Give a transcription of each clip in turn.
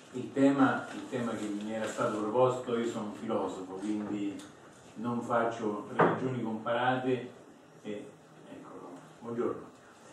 il tema che mi era stato proposto, io sono un filosofo, quindi non faccio religioni comparate e eccolo, buongiorno.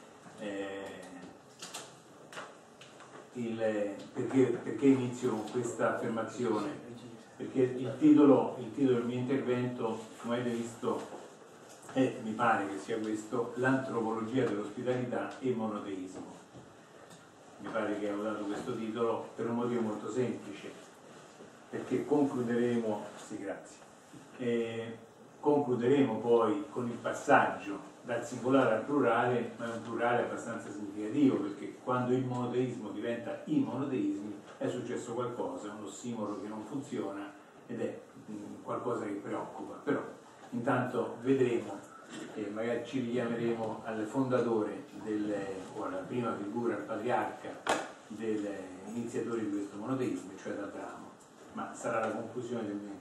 Perché inizio con questa affermazione? Perché il titolo del mio intervento, come avete visto, mi pare che sia questo: l'antropologia dell'ospitalità e il monoteismo. Mi pare che ho dato questo titolo per un motivo molto semplice, perché concluderemo, sì, grazie, concluderemo poi con il passaggio dal singolare al plurale, ma è un plurale abbastanza significativo, perché quando il monoteismo diventa i monoteismi è successo qualcosa, un ossimoro che non funziona ed è qualcosa che preoccupa. Però intanto vedremo e magari ci richiameremo al fondatore o alla prima figura, al patriarca dell'iniziatore di questo monoteismo, cioè ad Abramo, ma sarà la conclusione del mio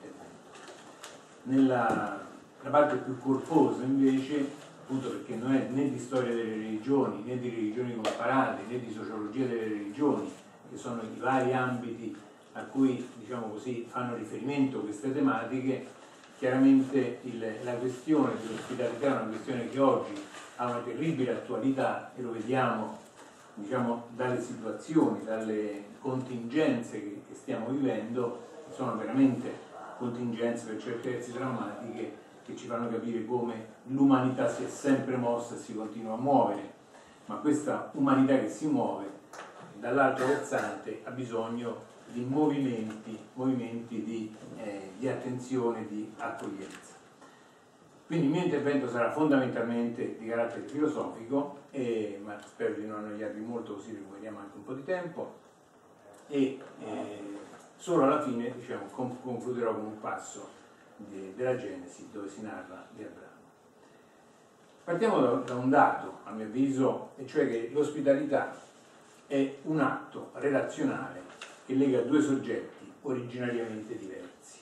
intervento. La parte più corposa invece, appunto perché non è né di storia delle religioni, né di religioni comparate, né di sociologia delle religioni, che sono i vari ambiti a cui, diciamo così, fanno riferimento queste tematiche. Chiaramente la questione dell'ospitalità è una questione che oggi ha una terribile attualità e lo vediamo, diciamo, dalle situazioni, dalle contingenze che stiamo vivendo, che sono veramente contingenze per certi versi drammatiche, che ci fanno capire come l'umanità si è sempre mossa e si continua a muovere, ma questa umanità che si muove dall'altro versante ha bisogno di movimenti di attenzione, di accoglienza. Quindi il mio intervento sarà fondamentalmente di carattere filosofico, ma spero di non annoiarvi molto, così recuperiamo anche un po' di tempo, e solo alla fine, diciamo, concluderò con un passo della Genesi dove si narra di Abramo. Partiamo da un dato, a mio avviso, e cioè che l'ospitalità è un atto relazionale che lega due soggetti originariamente diversi.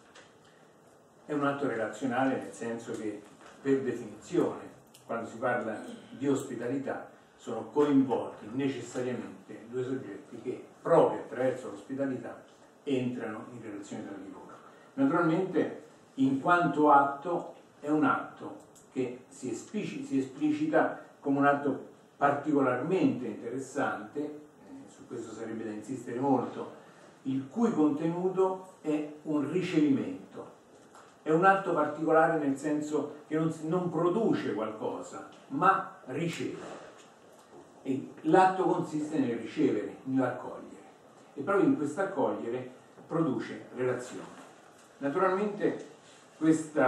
È un atto relazionale nel senso che, per definizione, quando si parla di ospitalità, sono coinvolti necessariamente due soggetti che, proprio attraverso l'ospitalità, entrano in relazione tra di loro. Naturalmente, in quanto atto, è un atto che si esplicita come un atto particolarmente interessante, su questo sarebbe da insistere molto, il cui contenuto è un ricevimento. È un atto particolare nel senso che non produce qualcosa, ma riceve. E l'atto consiste nel ricevere, nell'accogliere. E proprio in questo accogliere produce relazione. Naturalmente questo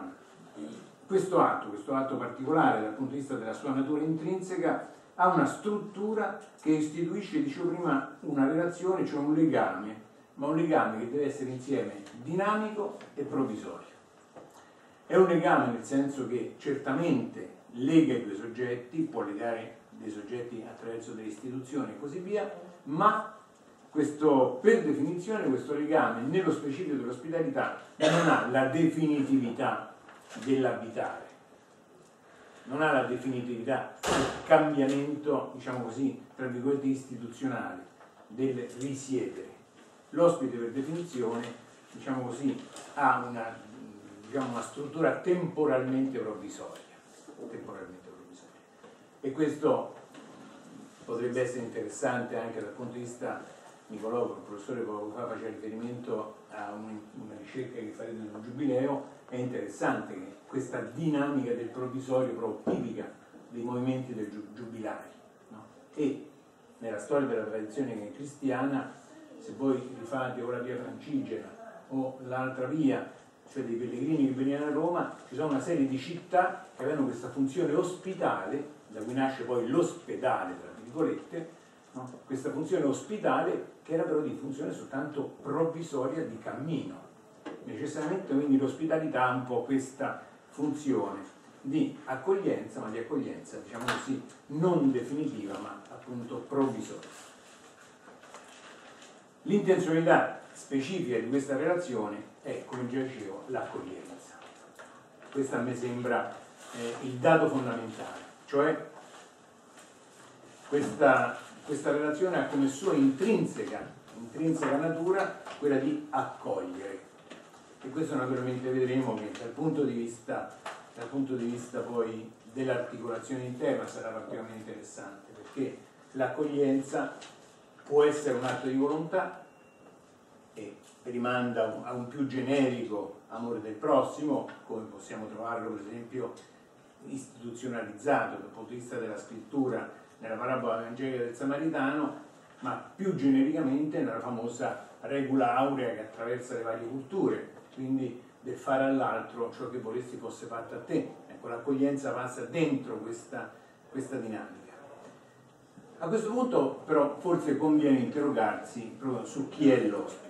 atto particolare dal punto di vista della sua natura intrinseca ha una struttura che istituisce, dicevo prima, una relazione, cioè un legame, ma un legame che deve essere insieme dinamico e provvisorio. È un legame nel senso che certamente lega i due soggetti, può legare dei soggetti attraverso delle istituzioni e così via, ma per definizione questo legame, nello specifico dell'ospitalità, non ha la definitività dell'abitare, non ha la definitività del cambiamento, diciamo così, tra virgolette istituzionale, del risiedere. L'ospite, per definizione, diciamo così, ha una struttura temporalmente provvisoria. E questo potrebbe essere interessante anche dal punto di vista, Nicolò, il professore poco fa faceva riferimento a una ricerca che farete nel Giubileo. È interessante che questa dinamica del provvisorio proprio tipica dei movimenti del giubilari, no? E nella storia della tradizione cristiana, se voi rifate o la via Francigena o l'altra via, cioè dei pellegrini che venivano a Roma, ci sono una serie di città che avevano questa funzione ospitale, da cui nasce poi l'ospedale, tra virgolette, no? Questa funzione ospitale che era però di funzione soltanto provvisoria di cammino. Necessariamente quindi l'ospitalità ha un po' questa funzione di accoglienza, ma di accoglienza, diciamo così, non definitiva, ma appunto provvisoria. L'intenzionalità specifica di questa relazione è, come già dicevo, l'accoglienza. Questo a me sembra il dato fondamentale, cioè questa relazione ha come sua intrinseca intrinseca natura quella di accogliere. E questo naturalmente vedremo che dal punto di vista poi dell'articolazione interna sarà particolarmente interessante, perché l'accoglienza può essere un atto di volontà e rimanda a un più generico amore del prossimo, come possiamo trovarlo per esempio istituzionalizzato dal punto di vista della scrittura nella parabola evangelica del Samaritano, ma più genericamente nella famosa regola aurea che attraversa le varie culture, quindi del fare all'altro ciò che vorresti fosse fatto a te. Ecco, l'accoglienza passa dentro questa dinamica. A questo punto però forse conviene interrogarsi proprio su chi è l'ospite.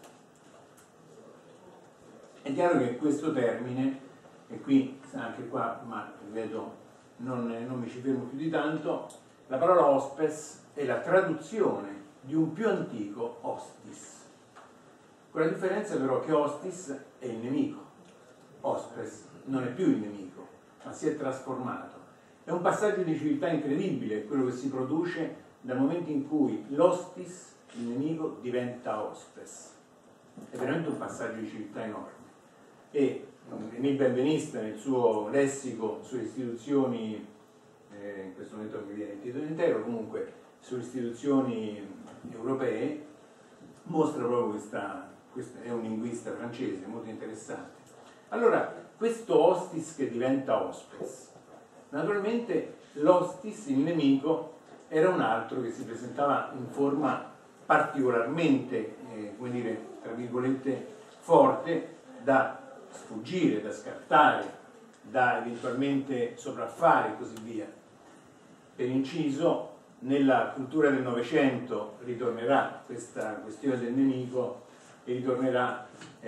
È chiaro che questo termine, e qui anche qua, ma vedo non mi ci fermo più di tanto, la parola hospes è la traduzione di un più antico hostis, con la differenza però che hostis è il nemico, hospes non è più il nemico, ma si è trasformato. È un passaggio di civiltà incredibile quello che si produce dal momento in cui l'hostis, il nemico, diventa hospes. È veramente un passaggio di civiltà enorme. E Emile Benveniste nel suo lessico sulle istituzioni, in questo momento non mi viene il titolo intero, comunque sulle istituzioni europee, mostra proprio questa è un linguista francese molto interessante. Allora, questo hostis che diventa hospes, naturalmente l'hostis, il nemico, era un altro che si presentava in forma particolarmente, come dire, tra virgolette, forte, da sfuggire, da scartare, da eventualmente sopraffare e così via. Per inciso, nella cultura del Novecento ritornerà questa questione del nemico e ritornerà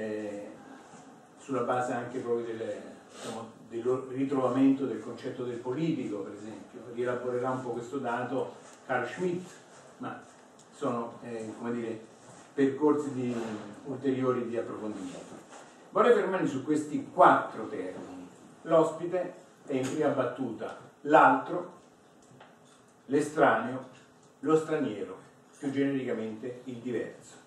sulla base anche proprio del ritrovamento del concetto del politico, per esempio. Rielaborerà un po' questo dato Carl Schmitt, ma sono come dire, percorsi ulteriori di approfondimento. Vorrei fermarmi su questi 4 termini. L'ospite è in prima battuta l'altro, l'estraneo, lo straniero, più genericamente il diverso.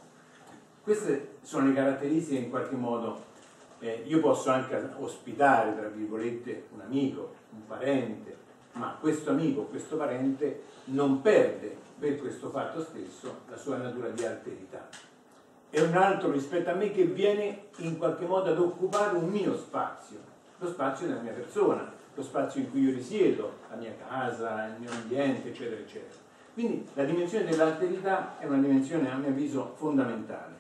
Queste sono le caratteristiche in qualche modo. Io posso anche ospitare, tra virgolette, un amico, un parente, ma questo amico, questo parente non perde per questo fatto stesso la sua natura di alterità. È un altro rispetto a me che viene in qualche modo ad occupare un mio spazio, lo spazio della mia persona, lo spazio in cui io risiedo, la mia casa, il mio ambiente, eccetera, eccetera. Quindi la dimensione dell'alterità è una dimensione, a mio avviso, fondamentale.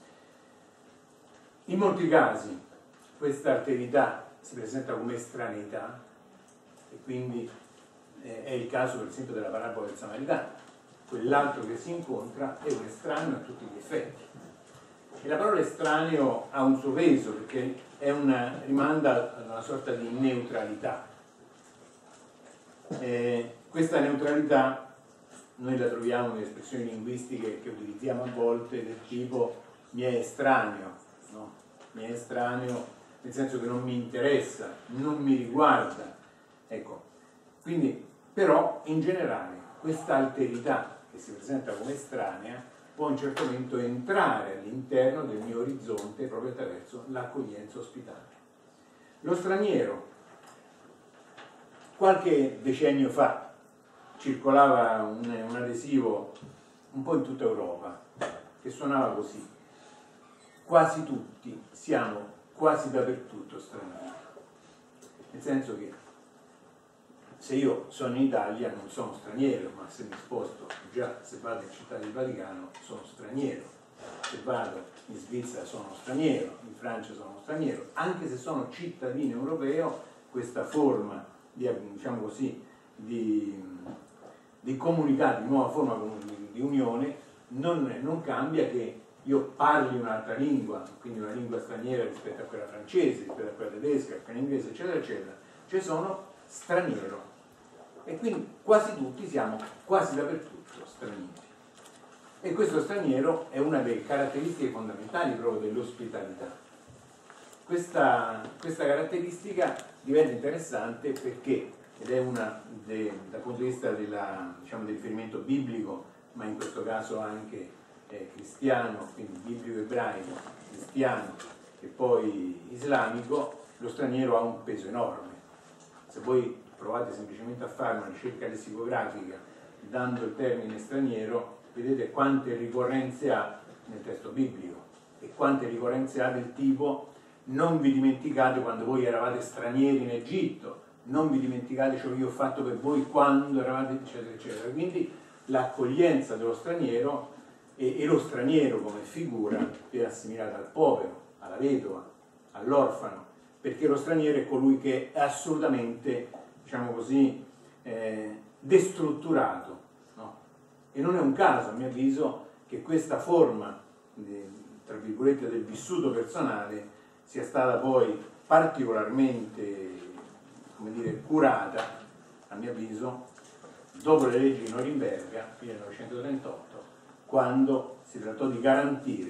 In molti casi questa alterità si presenta come estraneità, e quindi è il caso per esempio della parabola del Samaritano. Quell'altro che si incontra è un estraneo a tutti gli effetti. E la parola estraneo ha un suo peso, perché rimanda a una sorta di neutralità. Questa neutralità noi la troviamo nelle espressioni linguistiche che utilizziamo a volte, del tipo mi è estraneo, no? Mi è estraneo nel senso che non mi interessa, non mi riguarda. Ecco, quindi però in generale questa alterità che si presenta come estranea può a un certo momento entrare all'interno del mio orizzonte proprio attraverso l'accoglienza ospitale. Lo straniero, qualche decennio fa circolava un adesivo un po' in tutta Europa che suonava così: quasi tutti siamo quasi dappertutto stranieri. Nel senso che se io sono in Italia non sono straniero, ma se mi sposto, già se vado in Città del Vaticano sono straniero, se vado in Svizzera sono straniero, in Francia sono straniero, anche se sono cittadino europeo, questa forma di, diciamo così, di comunità, di nuova forma di unione non cambia che io parli un'altra lingua, quindi una lingua straniera rispetto a quella francese, rispetto a quella tedesca, a quella inglese, eccetera, eccetera. Cioè sono straniero. E quindi quasi tutti siamo quasi dappertutto stranieri. E questo straniero è una delle caratteristiche fondamentali proprio dell'ospitalità. Questa caratteristica diventa interessante perché, ed è una dal punto di vista del riferimento biblico, ma in questo caso anche cristiano, quindi biblico-ebraico, cristiano e poi islamico, lo straniero ha un peso enorme. Se voi provate semplicemente a fare una ricerca lessicografica dando il termine straniero, vedete quante ricorrenze ha nel testo biblico e quante ricorrenze ha del tipo: non vi dimenticate quando voi eravate stranieri in Egitto, non vi dimenticate ciò che io ho fatto per voi quando eravate, eccetera eccetera. Quindi l'accoglienza dello straniero e lo straniero come figura viene assimilata al povero, alla vedova, all'orfano, perché lo straniero è colui che è assolutamente, diciamo così, destrutturato, no? E non è un caso, a mio avviso, che questa forma tra virgolette del vissuto personale sia stata poi particolarmente, come dire, curata, a mio avviso, dopo le leggi di Norimberga, 1938, quando si trattò di garantire,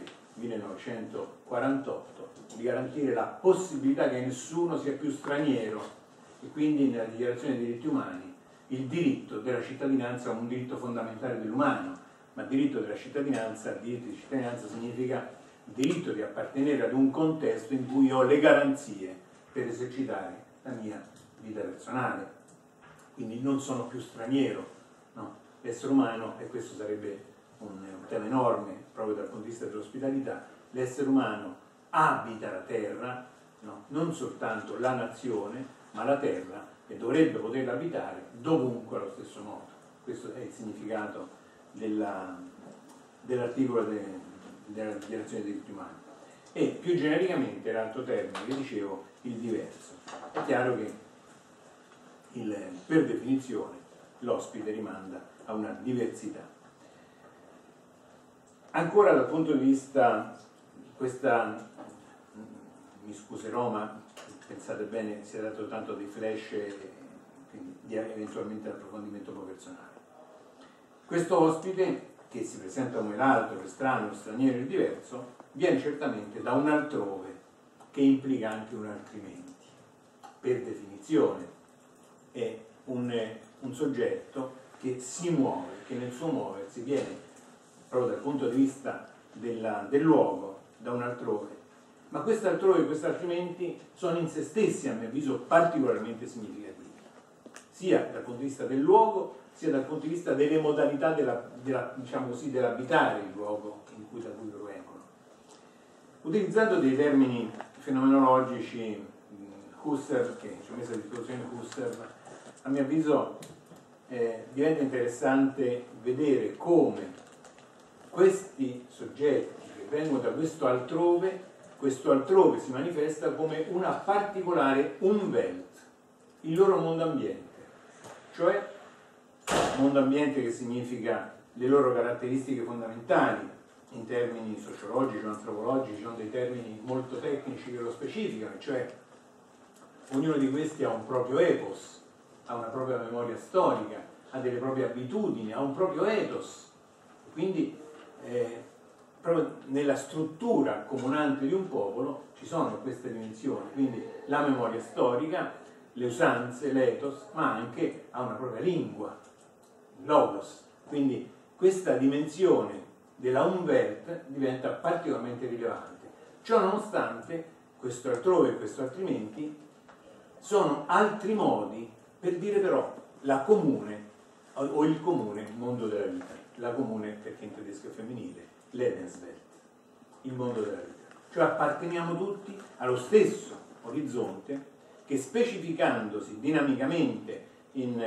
1948, di garantire la possibilità che nessuno sia più straniero, e quindi nella Dichiarazione dei diritti umani il diritto della cittadinanza è un diritto fondamentale dell'umano, ma diritto della cittadinanza, diritto di cittadinanza significa diritto di appartenere ad un contesto in cui ho le garanzie per esercitare la mia vita personale. Quindi non sono più straniero, no? L'essere umano, e questo sarebbe un tema enorme proprio dal punto di vista dell'ospitalità, l'essere umano abita la terra, no? Non soltanto la nazione, ma la terra, e dovrebbe poterla abitare dovunque allo stesso modo. Questo è il significato dell'articolo della Dichiarazione dei diritti umani. E più genericamente l'altro termine che dicevo, il diverso. È chiaro che per definizione l'ospite rimanda a una diversità. Ancora dal punto di vista, mi scuserò, ma pensate bene, si è dato tanto dei flash, quindi eventualmente l'approfondimento un po' personale. Questo ospite, che si presenta come l'altro, l'estraneo, lo straniero e il diverso, viene certamente da un altrove che implica anche un altrimenti. Per definizione è un soggetto che si muove, che nel suo muoversi viene, proprio dal punto di vista del luogo, da un altrove. Ma questo altrove e questi altrimenti sono in se stessi, a mio avviso, particolarmente significativi, sia dal punto di vista del luogo, sia dal punto di vista delle modalità diciamo così, dell'abitare il luogo da cui provengono. Utilizzando dei termini fenomenologici, Husserl, che ci ha messo a disposizione Husserl, a mio avviso diventa interessante vedere come questi soggetti che vengono da questo altrove si manifesta come una particolare Umwelt, il loro mondo ambiente, cioè mondo ambiente che significa le loro caratteristiche fondamentali in termini sociologici o antropologici, sono dei termini molto tecnici che lo specificano, cioè ognuno di questi ha un proprio epos, ha una propria memoria storica, ha delle proprie abitudini, ha un proprio ethos, quindi proprio nella struttura accomunante di un popolo ci sono queste dimensioni, quindi la memoria storica, le usanze, l'ethos, ma anche ha una propria lingua, logos. Quindi questa dimensione della Umwelt diventa particolarmente rilevante. Ciò nonostante, questo altrove e questo altrimenti sono altri modi per dire però la comune o il comune mondo della vita. La comune, perché in tedesco è femminile, Lebenswelt, il mondo della vita. Cioè apparteniamo tutti allo stesso orizzonte che, specificandosi dinamicamente in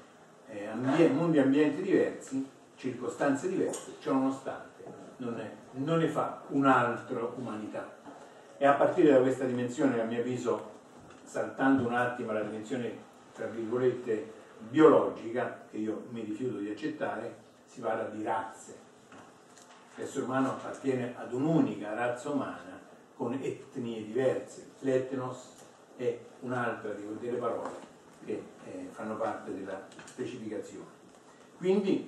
mondi e ambienti diversi, circostanze diverse, ciò nonostante non ne fa un'altra umanità. E a partire da questa dimensione, a mio avviso, saltando un attimo la dimensione tra virgolette biologica, che io mi rifiuto di accettare, si parla di razze. L'essere umano appartiene ad un'unica razza umana con etnie diverse. L'etnos è un'altra di quelle parole che fanno parte della specificazione. Quindi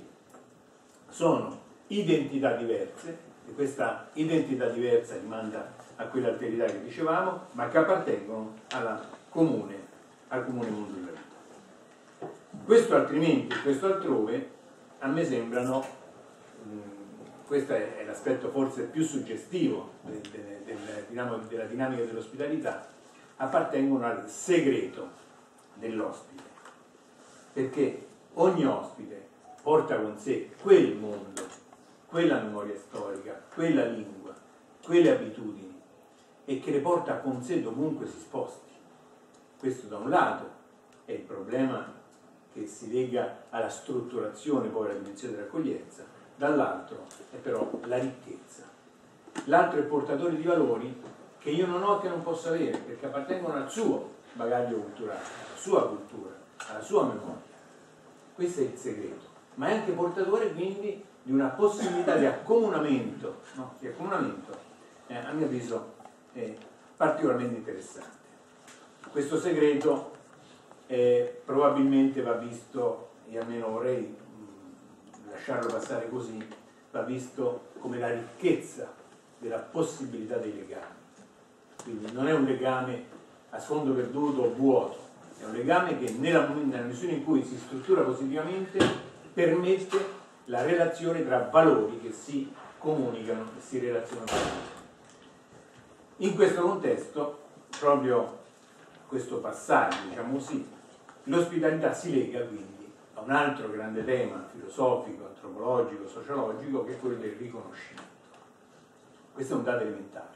sono identità diverse, e questa identità diversa rimanda a quell'alterità che dicevamo, ma che appartengono al comune mondo della vita. Questo altrimenti e questo altrove a me sembrano questo è l'aspetto forse più suggestivo della dinamica dell'ospitalità, appartengono al segreto dell'ospite, perché ogni ospite porta con sé quel mondo, quella memoria storica, quella lingua, quelle abitudini, e che le porta con sé dovunque si sposti. Questo da un lato è il problema che si lega alla strutturazione poi della dimensione dell'accoglienza, dall'altro è però la ricchezza. L'altro è il portatore di valori che io non ho e che non posso avere, perché appartengono al suo bagaglio culturale, alla sua cultura, alla sua memoria. Questo è il segreto, ma è anche portatore quindi di una possibilità di accomunamento, no? Di accomunamento, a mio avviso, particolarmente interessante. Questo segreto probabilmente va visto, e almeno vorrei lasciarlo passare così, va visto come la ricchezza della possibilità dei legami. Quindi non è un legame a sfondo perduto o vuoto, è un legame che nella misura in cui si struttura positivamente permette la relazione tra valori che si comunicano e si relazionano tra loro. In questo contesto, proprio questo passaggio, diciamo così, l'ospitalità si lega quindi a un altro grande tema filosofico, antropologico, sociologico, che è quello del riconoscimento. Questo è un dato elementare.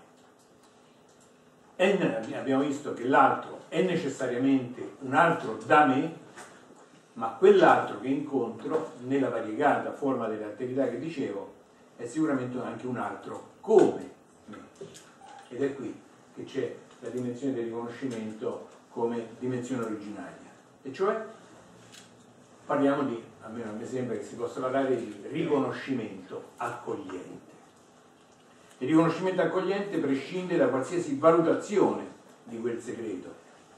Abbiamo visto che l'altro è necessariamente un altro da me, ma quell'altro che incontro nella variegata forma delle attività che dicevo è sicuramente anche un altro come me. Ed è qui che c'è la dimensione del riconoscimento come dimensione originaria. E cioè parliamo di, almeno a me sembra che si possa parlare di riconoscimento accogliente. Il riconoscimento accogliente prescinde da qualsiasi valutazione di quel segreto,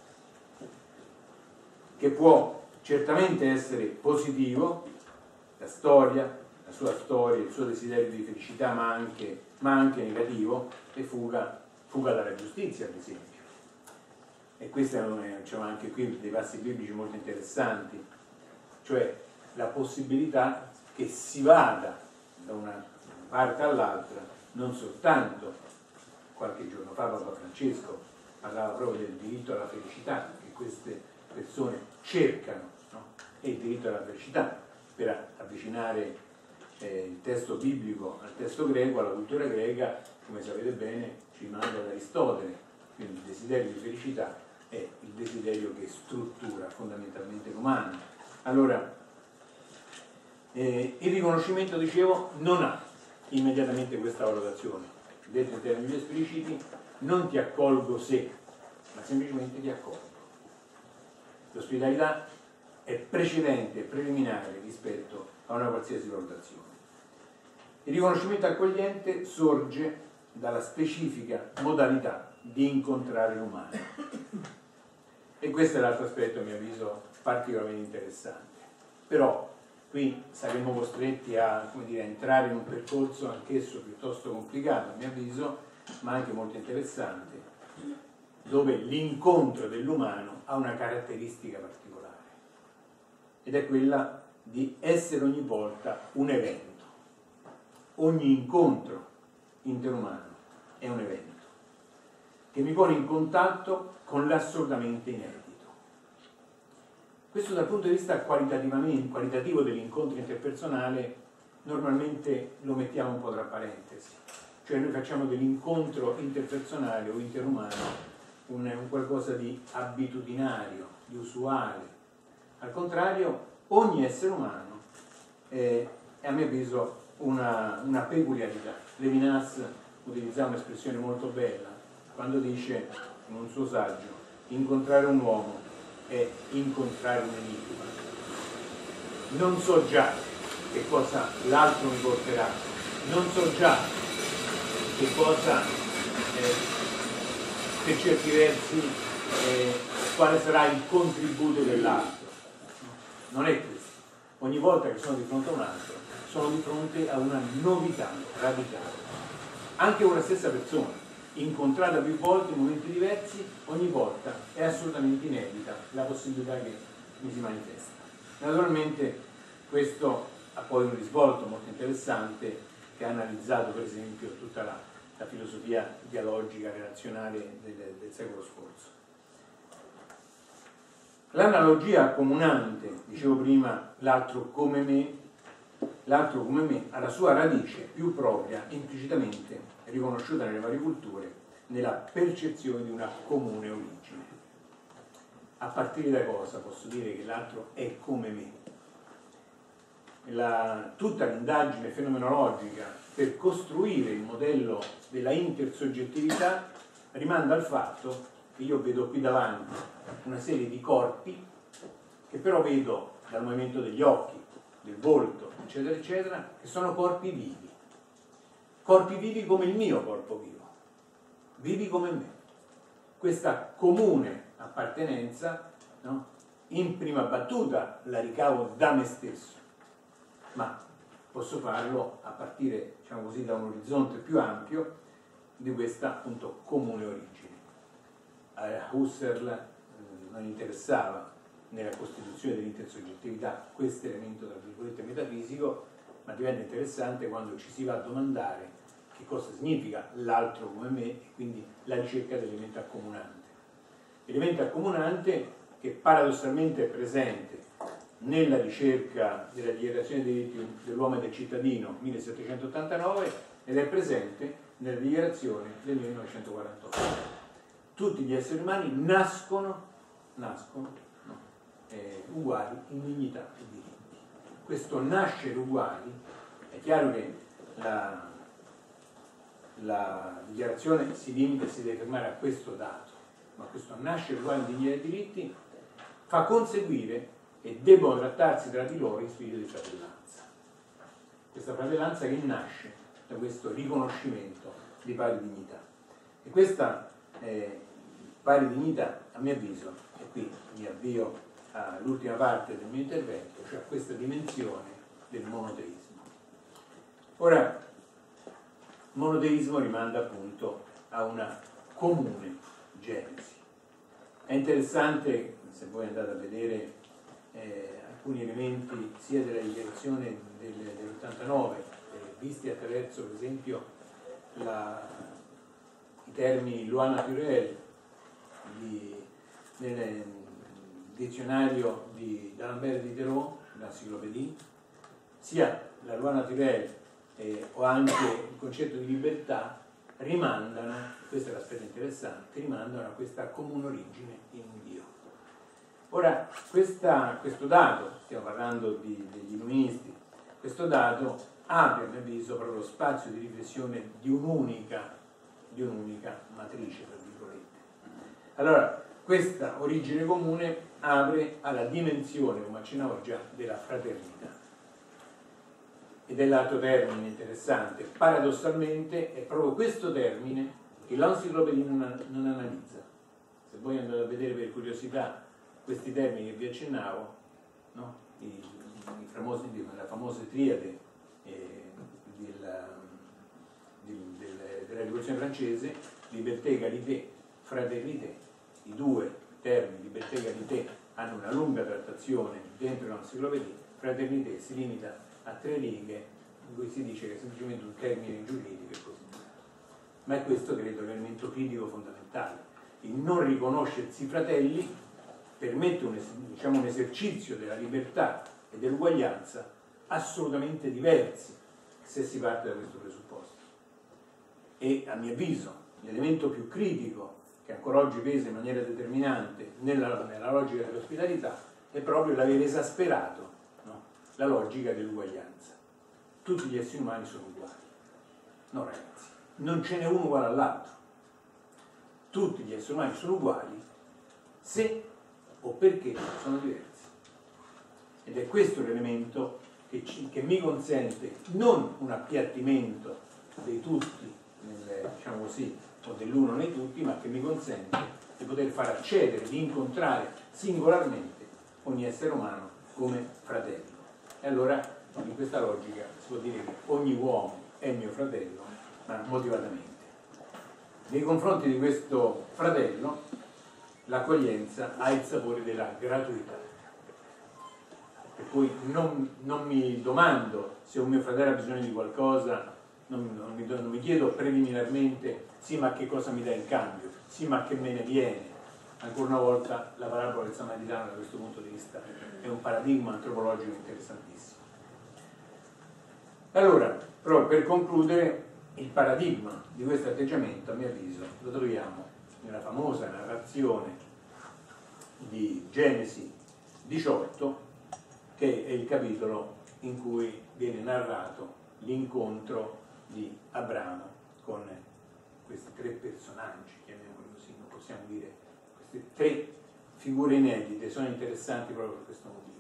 che può certamente essere positivo, la storia, la sua storia, il suo desiderio di felicità, ma anche negativo, e fuga dalla giustizia, ad esempio. E questi c'erano anche qui dei passi biblici molto interessanti, cioè la possibilità che si vada da una parte all'altra, non soltanto qualche giorno fa Papa Francesco parlava proprio del diritto alla felicità che queste persone cercano, no? E il diritto alla felicità, per avvicinare il testo biblico al testo greco, alla cultura greca, come sapete bene, ci rimanda ad Aristotele, quindi il desiderio di felicità è il desiderio che struttura fondamentalmente l'umano. Allora, il riconoscimento, dicevo, non ha immediatamente questa valutazione. Detto in termini più espliciti, non ti accolgo se, ma semplicemente ti accolgo. L'ospitalità è precedente e preliminare rispetto a una qualsiasi valutazione. Il riconoscimento accogliente sorge dalla specifica modalità di incontrare l'umano. E questo è l'altro aspetto, a mio avviso, particolarmente interessante. Però qui saremo costretti a, come dire, a entrare in un percorso anch'esso piuttosto complicato, a mio avviso, ma anche molto interessante, dove l'incontro dell'umano ha una caratteristica particolare, ed è quella di essere ogni volta un evento. Ogni incontro interumano è un evento che mi pone in contatto con l'assolutamente inedito. Questo dal punto di vista qualitativo dell'incontro interpersonale normalmente lo mettiamo un po' tra parentesi, cioè noi facciamo dell'incontro interpersonale o interumano un qualcosa di abitudinario, di usuale. Al contrario, ogni essere umano è a mio avviso una peculiarità. Levinas utilizzava un'espressione molto bella quando dice in un suo saggio: incontrare un uomo è incontrare un enigma. Non so già che cosa l'altro mi porterà, non so già che cosa, per certi versi, quale sarà il contributo dell'altro. Non è questo. Ogni volta che sono di fronte a un altro, sono di fronte a una novità radicale. Anche una stessa persona, incontrata più volte in momenti diversi, ogni volta è assolutamente inedita la possibilità che mi si manifesta. Naturalmente questo ha poi un risvolto molto interessante, che ha analizzato per esempio tutta la filosofia dialogica relazionale del secolo scorso. L'analogia accomunante, dicevo prima, l'altro come me ha la sua radice più propria, implicitamente riconosciuta nelle varie culture, nella percezione di una comune origine. A partire da cosa posso dire che l'altro è come me? Tutta l'indagine fenomenologica per costruire il modello della intersoggettività rimanda al fatto che io vedo qui davanti una serie di corpi che però vedo dal movimento degli occhi, del volto, eccetera, eccetera, che sono corpi vivi come il mio corpo vivo, vivi come me. Questa comune appartenenza, no? In prima battuta la ricavo da me stesso, ma posso farlo a partire, diciamo così, da un orizzonte più ampio di questa appunto comune origine. A Husserl non interessava nella costituzione dell'intersoggettività questo elemento tra virgolette metafisico, ma diventa interessante quando ci si va a domandare che cosa significa l'altro come me e quindi la ricerca dell'elemento accomunante. Elemento accomunante che paradossalmente è presente nella ricerca della Dichiarazione dei diritti dell'uomo e del cittadino 1789 ed è presente nella Dichiarazione del 1948. Tutti gli esseri umani nascono uguali in dignità e diritti. Questo nascere uguali, è chiaro che la dichiarazione si limita e si deve fermare a questo dato, ma questo nascere uguali in dignità e diritti fa conseguire e debbono trattarsi tra di loro in spirito di fratellanza. Questa fratellanza che nasce da questo riconoscimento di pari dignità. E questa pari dignità, a mio avviso, e qui mi avvio all'ultima parte del mio intervento, cioè questa dimensione del monoteismo. Ora, il monoteismo rimanda appunto a una comune genesi. È interessante, se voi andate a vedere alcuni elementi sia della dichiarazione dell'89, visti attraverso per esempio i termini loi naturelle nel dizionario d'Alembert Diderot, l'Encyclopédie, sia la loi naturelle o anche il concetto di libertà rimandano, questo è l'aspetto interessante, rimandano a questa comune origine in Dio. Ora, questo dato, stiamo parlando degli illuministi, questo dato apre, a mio avviso, proprio lo spazio di riflessione di un'unica matrice, tra virgolette. Allora, questa origine comune apre alla dimensione, come accennavo già, della fraternità. Ed è l'altro termine interessante. Paradossalmente è proprio questo termine che l'Encyclopédie non analizza. Se voi andate a vedere per curiosità questi termini che vi accennavo, no? La famosa triade della rivoluzione francese, libertà, egalité, fraternité, i due termini libertà e egalité hanno una lunga trattazione dentro l'Encyclopédie, fraternité si limita a 3 righe in cui si dice che è semplicemente un termine giuridico e così via. Ma è questo, credo, l'elemento critico fondamentale. Il non riconoscersi fratelli permette un esercizio della libertà e dell'uguaglianza assolutamente diversi se si parte da questo presupposto. E a mio avviso l'elemento più critico che ancora oggi pesa in maniera determinante nella logica dell'ospitalità è proprio l'aver esasperato, no? La logica dell'uguaglianza. Tutti gli esseri umani sono uguali. No, ragazzi, non ce n'è uno uguale all'altro. Tutti gli esseri umani sono uguali se o perché sono diversi. Ed è questo l'elemento che mi consente non un appiattimento dei tutti, diciamo così, o dell'uno nei tutti, ma che mi consente di poter far accedere, di incontrare singolarmente ogni essere umano come fratello. E allora, in questa logica, si può dire che ogni uomo è mio fratello, ma motivatamente. Nei confronti di questo fratello, l'accoglienza ha il sapore della gratuità. Per cui non mi domando se un mio fratello ha bisogno di qualcosa non mi chiedo preliminarmente sì ma che cosa mi dà in cambio, sì ma che me ne viene. Ancora una volta la parabola del Samaritano da questo punto di vista è un paradigma antropologico interessantissimo. Allora, proprio per concludere, il paradigma di questo atteggiamento, a mio avviso, lo troviamo nella famosa narrazione di Genesi 18, che è il capitolo in cui viene narrato l'incontro di Abramo con questi tre personaggi, chiamiamoli così, non possiamo dire, queste tre figure inedite sono interessanti proprio per questo motivo.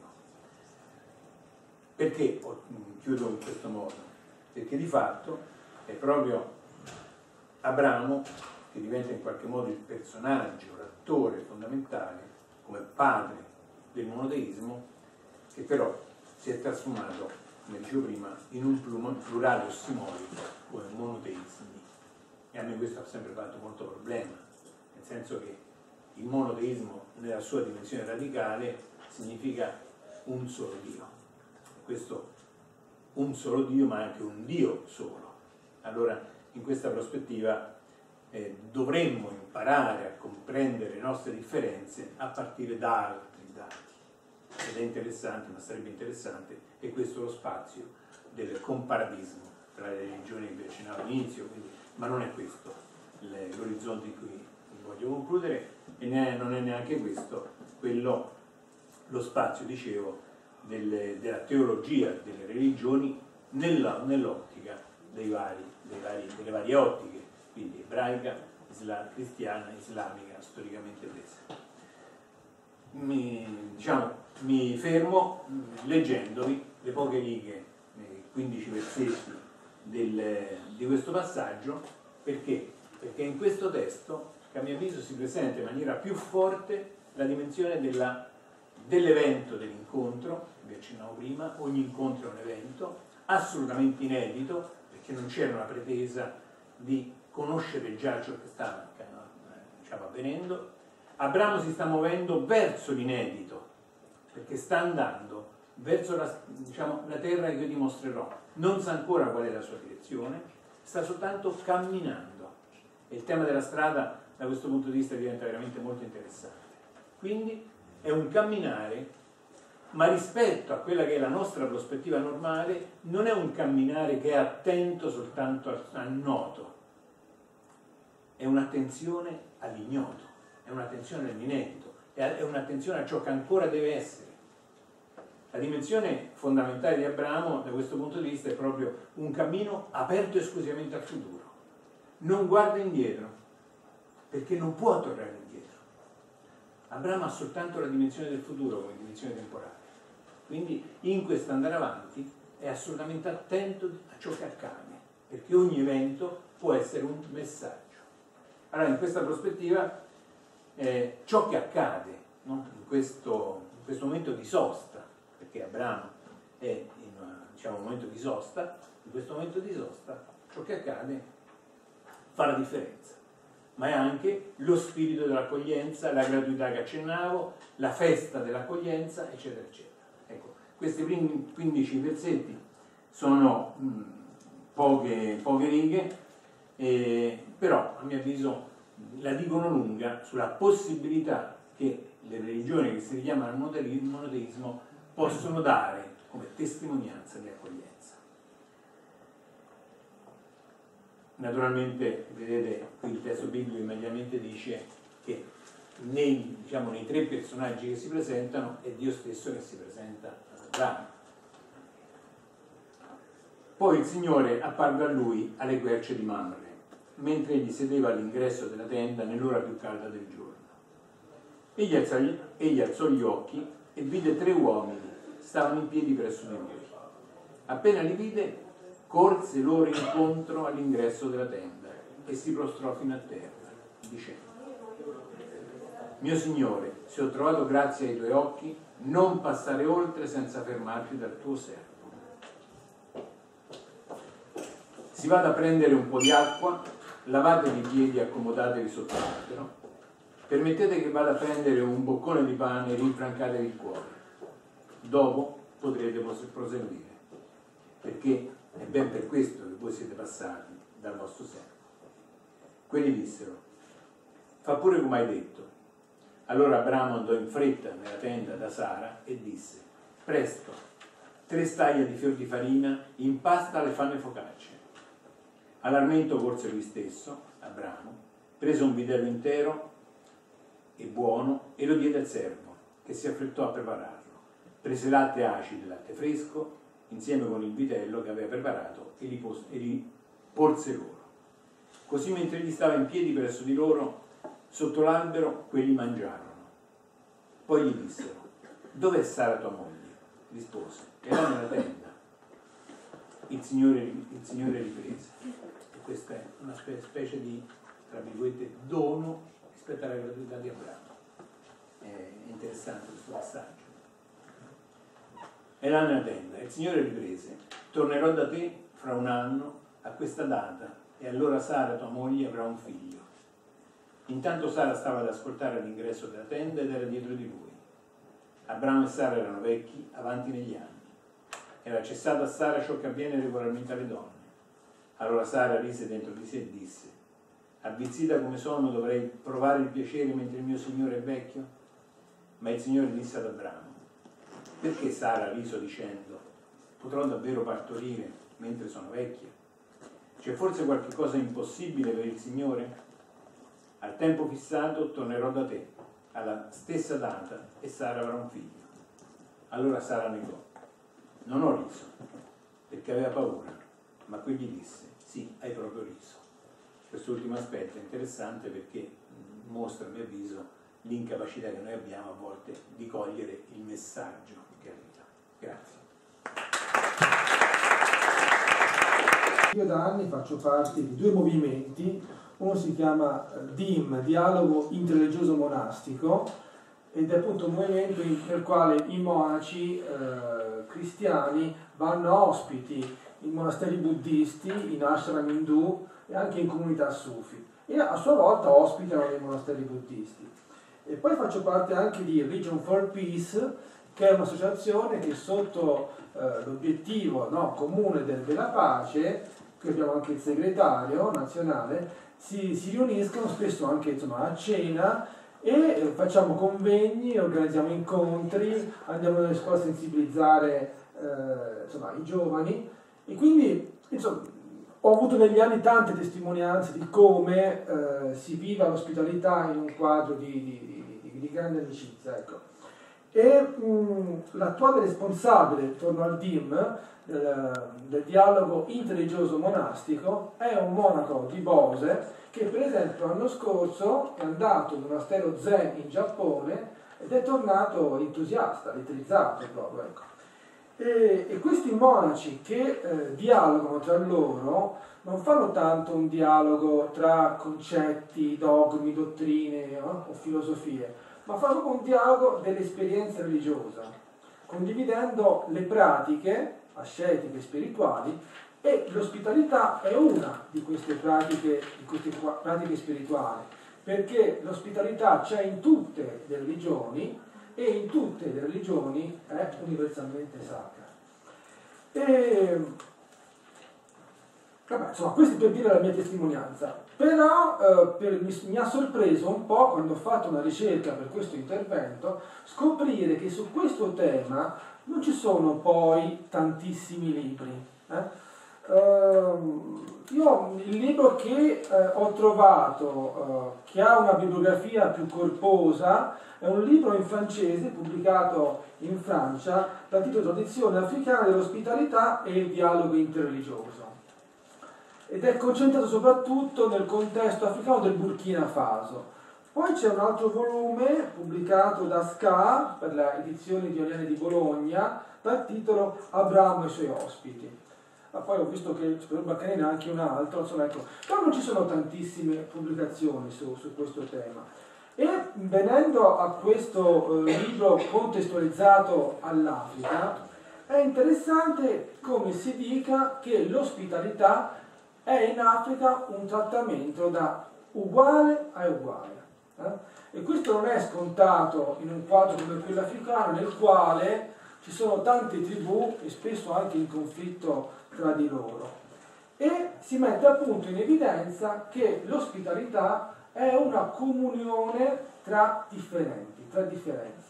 Perché chiudo in questo modo? Perché di fatto è proprio Abramo che diventa in qualche modo il personaggio, l'attore fondamentale come padre del monoteismo, che però si è trasformato, come dicevo prima, in un plurale ossimorico come monoteismi. E a me questo ha sempre fatto molto problema, nel senso che il monoteismo nella sua dimensione radicale significa un solo Dio. Questo un solo Dio, ma anche un Dio solo. Allora, in questa prospettiva dovremmo imparare a comprendere le nostre differenze a partire da altri dati. Ed è interessante, ma sarebbe interessante, e questo è lo spazio del comparadismo tra le religioni che vi accennavo all'inizio, ma non è questo l'orizzonte in cui voglio concludere, e non è neanche questo lo spazio, dicevo, della teologia delle religioni nell'ottica delle varie ottiche, quindi ebraica, cristiana, islamica, storicamente presa. Mi fermo leggendovi le poche righe, 15 versetti di questo passaggio, perché in questo testo, che a mio avviso si presenta in maniera più forte la dimensione dell'evento dell'incontro, vi accennavo prima. Ogni incontro è un evento assolutamente inedito, perché non c'era una pretesa di conoscere già ciò che stava avvenendo. Abramo si sta muovendo verso l'inedito, perché sta andando verso la terra che io ti mostrerò. Non sa ancora qual è la sua direzione, sta soltanto camminando. E il tema della strada da questo punto di vista diventa veramente molto interessante. Quindi è un camminare, ma rispetto a quella che è la nostra prospettiva normale, non è un camminare che è attento soltanto al noto, è un'attenzione all'ignoto, è un'attenzione all'inedito, è un'attenzione a ciò che ancora deve essere. La dimensione fondamentale di Abramo da questo punto di vista è proprio un cammino aperto esclusivamente al futuro. Non guarda indietro, perché non può tornare indietro. Abramo ha soltanto la dimensione del futuro come dimensione temporale. Quindi in questo andare avanti è assolutamente attento a ciò che accade, perché ogni evento può essere un messaggio. Allora, in questa prospettiva, ciò che accade, no? in questo momento di sosta, perché Abramo è in un momento di sosta, in questo momento di sosta, ciò che accade fa la differenza. Ma è anche lo spirito dell'accoglienza, la gratuità che accennavo, la festa dell'accoglienza, eccetera, eccetera. Ecco, questi primi 15 versetti sono poche righe, però a mio avviso la dicono lunga sulla possibilità che le religioni che si richiamano al monoteismo possono dare come testimonianza di accoglienza. Naturalmente, vedete, qui il testo biblico immediatamente dice che nei tre personaggi che si presentano è Dio stesso che si presenta ad Abramo. Poi il Signore apparve a lui alle querce di Mamre, mentre egli sedeva all'ingresso della tenda nell'ora più calda del giorno. Egli alzò gli occhi e vide 3 uomini, stavano in piedi presso di lui. Appena li vide, corse loro incontro all'ingresso della tenda e si prostrò fino a terra, dicendo: Mio Signore, se ho trovato grazia ai tuoi occhi, non passare oltre senza fermarti dal tuo servo. Si vada a prendere un po' di acqua, lavatevi i piedi e accomodatevi sotto l'albero, permettete che vada a prendere un boccone di pane e rinfrancatevi il cuore. Dopo potrete proseguire, perché è ben per questo che voi siete passati dal vostro servo. Quelli dissero: fa pure come hai detto. Allora Abramo andò in fretta nella tenda da Sara e disse: presto, 3 staglie di fior di farina, impasta le fanne focacce. All'armento corse lui stesso, Abramo, prese un vitello intero e buono e lo diede al servo, che si affrettò a prepararlo. Prese latte acido e latte fresco, insieme con il vitello che aveva preparato, e li porse loro. Così mentre egli stava in piedi presso di loro, sotto l'albero, quelli mangiarono. Poi gli dissero: dov'è Sara tua moglie? Rispose: era nella tenda. Il Signore riprese. E questa è una specie di, tra virgolette, dono rispetto alla gratuità di Abramo. È interessante questo passaggio. Era nella tenda. Il Signore riprese: tornerò da te fra un anno a questa data, e allora Sara tua moglie avrà un figlio. Intanto Sara stava ad ascoltare all'ingresso della tenda ed era dietro di lui. Abramo e Sara erano vecchi, avanti negli anni. Era cessato a Sara ciò che avviene regolarmente alle donne. Allora Sara rise dentro di sé e disse: avvizzita come sono, dovrei provare il piacere mentre il mio Signore è vecchio? Ma il Signore disse ad Abramo: perché Sara riso dicendo: potrò davvero partorire mentre sono vecchia? C'è forse qualche cosa impossibile per il Signore? Al tempo fissato tornerò da te, alla stessa data, e Sara avrà un figlio. Allora Sara negò: non ho riso, perché aveva paura. Ma quegli disse: sì, hai proprio riso. Quest'ultimo aspetto è interessante perché mostra, a mio avviso, l'incapacità che noi abbiamo a volte di cogliere il messaggio che arriva. Grazie. Io da anni faccio parte di 2 movimenti. Uno si chiama DIM, Dialogo Interreligioso Monastico, ed è appunto un movimento nel quale i monaci cristiani vanno ospiti in monasteri buddisti, in ashram indù e anche in comunità sufi, e a sua volta ospitano dei monasteri buddisti. E poi faccio parte anche di Religion for Peace, che è un'associazione che sotto l'obiettivo comune della pace, qui abbiamo anche il segretario nazionale, si riuniscono spesso anche a cena e facciamo convegni, organizziamo incontri, andiamo nelle scuole a sensibilizzare i giovani, e quindi ho avuto negli anni tante testimonianze di come si viva l'ospitalità in un quadro di grande amicizia, ecco. E l'attuale responsabile intorno al DIM del dialogo interreligioso monastico è un monaco di Bose che per esempio l'anno scorso è andato in un monastero Zen in Giappone ed è tornato entusiasta, elettrizzato proprio, ecco. E questi monaci che dialogano tra loro non fanno tanto un dialogo tra concetti, dogmi, dottrine o filosofie, ma fanno proprio un dialogo dell'esperienza religiosa, condividendo le pratiche ascetiche e spirituali, e l'ospitalità è una di queste pratiche spirituali, perché l'ospitalità c'è in tutte le religioni e in tutte le religioni è universalmente sacra. E questo per dire la mia testimonianza. Però mi ha sorpreso un po', quando ho fatto una ricerca per questo intervento, scoprire che su questo tema non ci sono poi tantissimi libri. Io il libro che ho trovato, che ha una bibliografia più corposa, è un libro in francese pubblicato in Francia dal titolo Tradizione africana dell'ospitalità e il dialogo interreligioso, ed è concentrato soprattutto nel contesto africano del Burkina Faso. Poi c'è un altro volume pubblicato da SCA per le edizioni di Oriane di Bologna dal titolo Abramo e i suoi ospiti. Ma poi ho visto che per Baccanina anche un altro, ecco. Però non ci sono tantissime pubblicazioni su questo tema. E venendo a questo libro contestualizzato all'Africa, è interessante come si dica che l'ospitalità è in Africa un trattamento da uguale a uguale. E questo non è scontato in un quadro come quello africano, nel quale ci sono tante tribù e spesso anche in conflitto tra di loro. E si mette appunto in evidenza che l'ospitalità è una comunione tra differenti, tra differenze.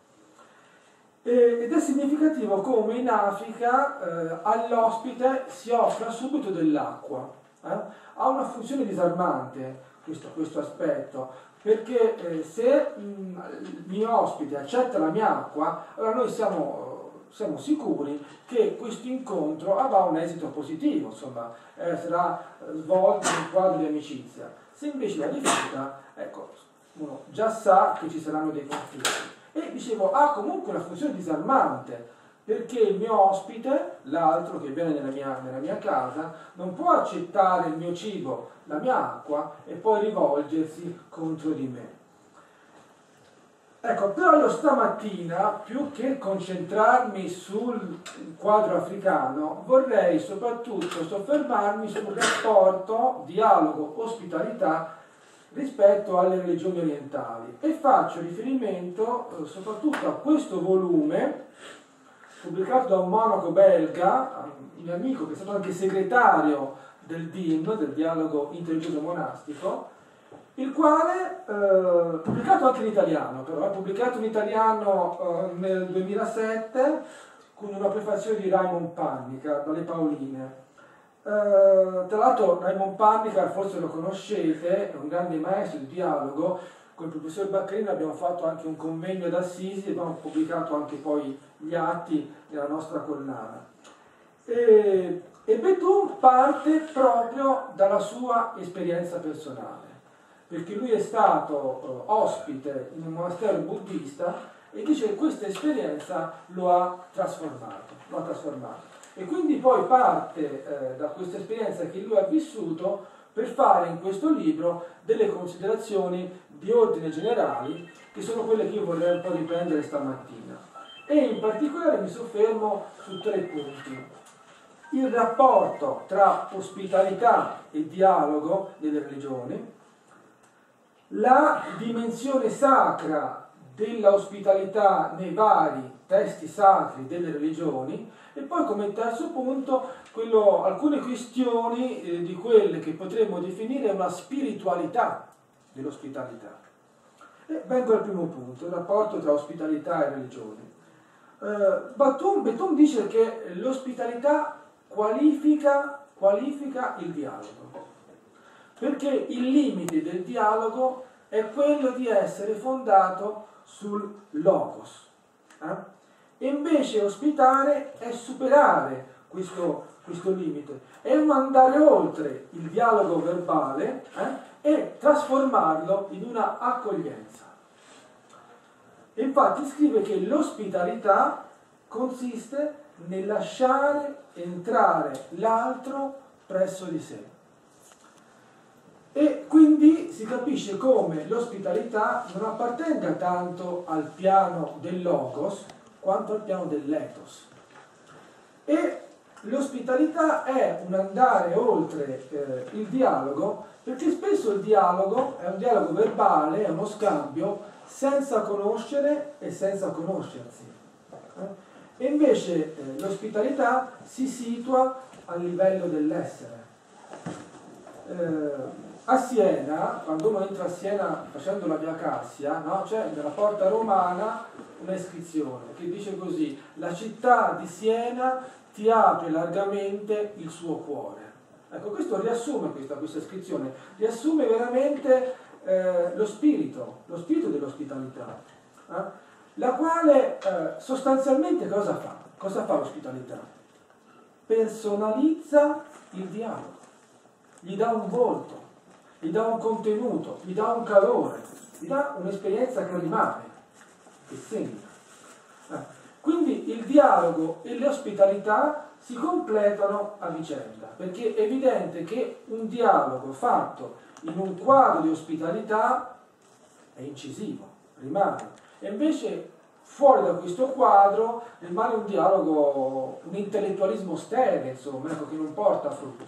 Ed è significativo come in Africa all'ospite si offra subito dell'acqua. Ha una funzione disarmante questo aspetto, perché se il mio ospite accetta la mia acqua, allora noi siamo sicuri che questo incontro avrà un esito positivo, insomma, sarà svolto in un quadro di amicizia. Se invece la rifiuta, ecco, uno già sa che ci saranno dei conflitti. E dicevo, ha comunque una funzione disarmante, perché il mio ospite, l'altro che viene nella mia casa, non può accettare il mio cibo, la mia acqua e poi rivolgersi contro di me. Ecco, però io stamattina, più che concentrarmi sul quadro africano, vorrei soprattutto soffermarmi sul rapporto, dialogo, ospitalità rispetto alle religioni orientali, e faccio riferimento soprattutto a questo volume pubblicato da un monaco belga, un mio amico che è stato anche segretario del DIM, del dialogo interreligioso monastico, il quale, pubblicato anche in italiano, però è pubblicato in italiano nel 2007 con una prefazione di Raymond Pannica, dalle Paoline. Tra l'altro Raymond Pannica, forse lo conoscete, è un grande maestro di dialogo. Con il professor Baccarini abbiamo fatto anche un convegno ad Assisi e abbiamo pubblicato anche poi gli atti della nostra collana. E Béthune parte proprio dalla sua esperienza personale, perché lui è stato ospite in un monastero buddista e dice che questa esperienza lo ha trasformato. E quindi poi parte da questa esperienza che lui ha vissuto per fare in questo libro delle considerazioni di ordine generali, che sono quelle che io vorrei un po' riprendere stamattina. E in particolare mi soffermo su 3 punti. Il rapporto tra ospitalità e dialogo delle religioni, la dimensione sacra della ospitalità nei vari testi sacri delle religioni, e poi come terzo punto alcune questioni di quelle che potremmo definire una spiritualità dell'ospitalità. E vengo al primo punto, il rapporto tra ospitalità e religioni. Béthune dice che l'ospitalità qualifica il dialogo, perché il limite del dialogo è quello di essere fondato sul logos. E invece ospitare è superare questo limite, è un andare oltre il dialogo verbale e trasformarlo in una accoglienza. E infatti scrive che l'ospitalità consiste nel lasciare entrare l'altro presso di sé. E quindi si capisce come l'ospitalità non appartenga tanto al piano del logos quanto al piano dell'ethos. E l'ospitalità è un andare oltre il dialogo, perché spesso il dialogo è un dialogo verbale, è uno scambio senza conoscere e senza conoscersi. E invece l'ospitalità si situa a livello dell'essere. A Siena, quando uno entra a Siena facendo la Via Cassia, no? C'è nella porta romana una iscrizione che dice così: la città di Siena ti apre largamente il suo cuore. Ecco, questo riassume, questa iscrizione riassume veramente lo spirito dell'ospitalità, la quale sostanzialmente cosa fa? Cosa fa l'ospitalità? Personalizza il dialogo, gli dà un volto, gli dà un contenuto, gli dà un calore, gli dà un'esperienza che rimane, che segna. Quindi il dialogo e l'ospitalità si completano a vicenda, perché è evidente che un dialogo fatto in un quadro di ospitalità è incisivo, rimane, e invece fuori da questo quadro rimane un dialogo, un intellettualismo sterile, insomma, ecco, che non porta a frutto.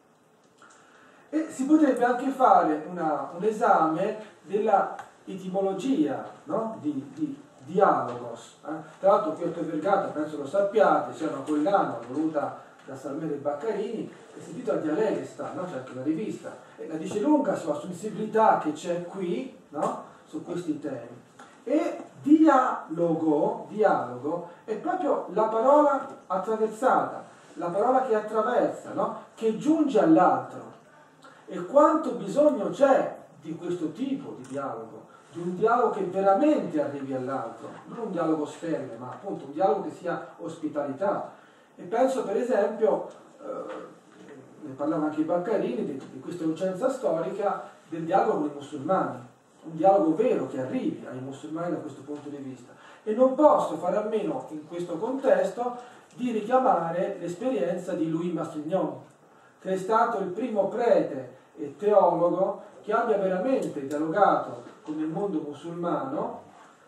E si potrebbe anche fare un esame della etimologia, no? di dialogos. Tra l'altro qui a Tor Vergata, penso lo sappiate, c'è una collana voluta da Salmele Baccarini, che si intitola Dialegesta, no? C'è anche una rivista, e la dice lunga sulla sensibilità che c'è qui, no? Su questi temi. E dialogo è proprio la parola attraversata, la parola che attraversa, no? Che giunge all'altro. E quanto bisogno c'è di questo tipo di dialogo, di un dialogo che veramente arrivi all'altro, non un dialogo sterile, ma appunto un dialogo che sia ospitalità. E penso per esempio, ne parlava anche Baccarini, di questa urgenza storica del dialogo con i musulmani, un dialogo vero che arrivi ai musulmani da questo punto di vista. E non posso fare a meno in questo contesto di richiamare l'esperienza di Louis Massignon, che è stato il primo prete e teologo che abbia veramente dialogato con il mondo musulmano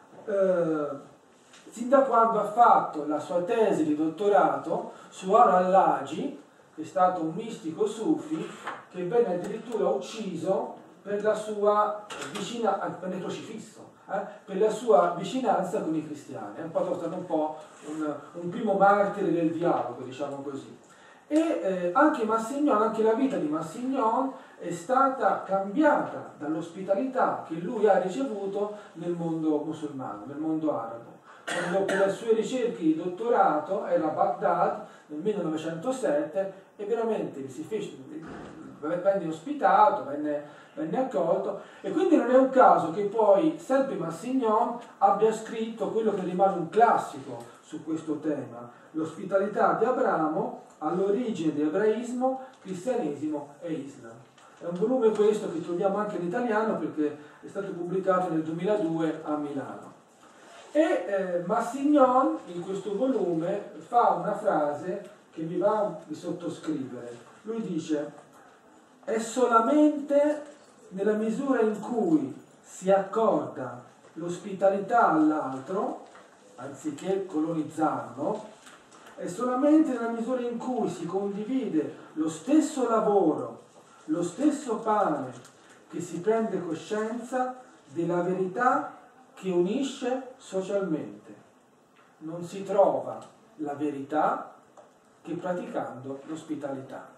sin da quando ha fatto la sua tesi di dottorato su al-Halaji, che è stato un mistico sufi che venne addirittura ucciso per la sua venne crocifisso, per la sua vicinanza con i cristiani. È stato un po' un primo martire del dialogo, diciamo così. E anche Massignon, anche la vita di Massignon è stata cambiata dall'ospitalità che lui ha ricevuto nel mondo musulmano, nel mondo arabo. Quando per le sue ricerche di dottorato era a Baghdad nel 1907 e veramente venne ospitato, venne accolto, e quindi non è un caso che poi sempre Massignon abbia scritto quello che rimane un classico su questo tema, l'ospitalità di Abramo all'origine di ebraismo, cristianesimo e Islam. È un volume questo che troviamo anche in italiano perché è stato pubblicato nel 2002 a Milano. E Massignon in questo volume fa una frase che mi va di sottoscrivere. Lui dice: è solamente nella misura in cui si accorda l'ospitalità all'altro, anziché colonizzarlo, è solamente nella misura in cui si condivide lo stesso lavoro, lo stesso pane, che si prende coscienza della verità che unisce socialmente. Non si trova la verità che praticando l'ospitalità.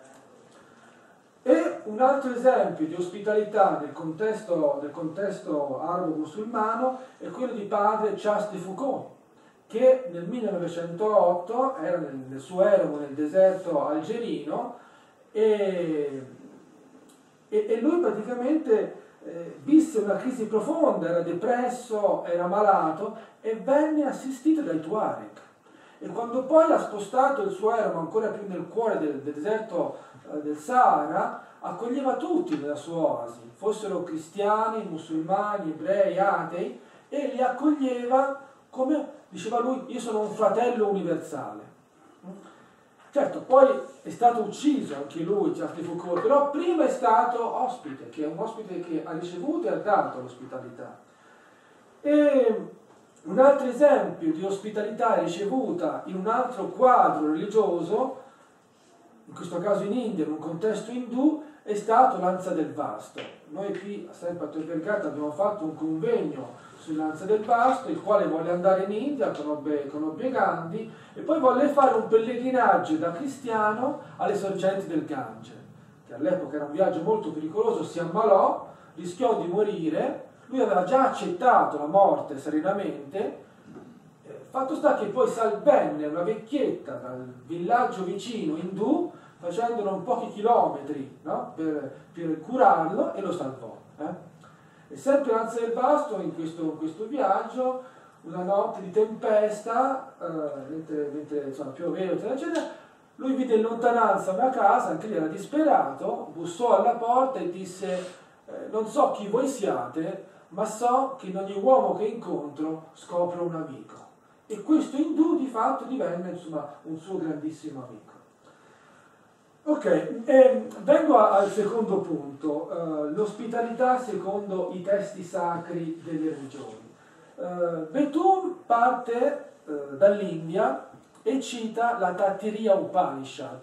E un altro esempio di ospitalità nel contesto arabo-musulmano è quello di padre Charles de Foucauld, che nel 1908 era nel suo eremo nel deserto algerino e lui praticamente visse una crisi profonda, era depresso, era malato e venne assistito dai Tuareg. E quando poi ha spostato il suo eremo ancora più nel cuore del deserto del Sahara, accoglieva tutti nella sua oasi, fossero cristiani, musulmani, ebrei, atei, e li accoglieva come, diceva lui, io sono un fratello universale. Certo, poi è stato ucciso anche lui, Charles de Foucauld, però prima è stato ospite, che è un ospite che ha ricevuto e ha dato l'ospitalità. E un altro esempio di ospitalità ricevuta in un altro quadro religioso, in questo caso in India, in un contesto indù, è stato l'Ansa del Vasto. Noi qui a San Patto Vergata abbiamo fatto un convegno sull'Ansa del Vasto, il quale volle andare in India, conobbe Gandhi, e poi volle fare un pellegrinaggio da cristiano alle sorgenti del Gange, che all'epoca era un viaggio molto pericoloso, si ammalò, rischiò di morire, lui aveva già accettato la morte serenamente, fatto sta che poi venne una vecchietta dal villaggio vicino indù, facendolo un pochi chilometri, no? per curarlo, e lo salvò. E sempre l'Ansa del Vasto in questo viaggio, una notte di tempesta, mentre insomma, pioveva, eccetera, lui vide in lontananza una casa, anche lì era disperato, bussò alla porta e disse: non so chi voi siate, ma so che in ogni uomo che incontro scopro un amico. E questo indù di fatto divenne insomma un suo grandissimo amico. Ok, vengo al secondo punto, l'ospitalità secondo i testi sacri delle religioni. Betum parte dall'India e cita la Taittiriya Upanishad,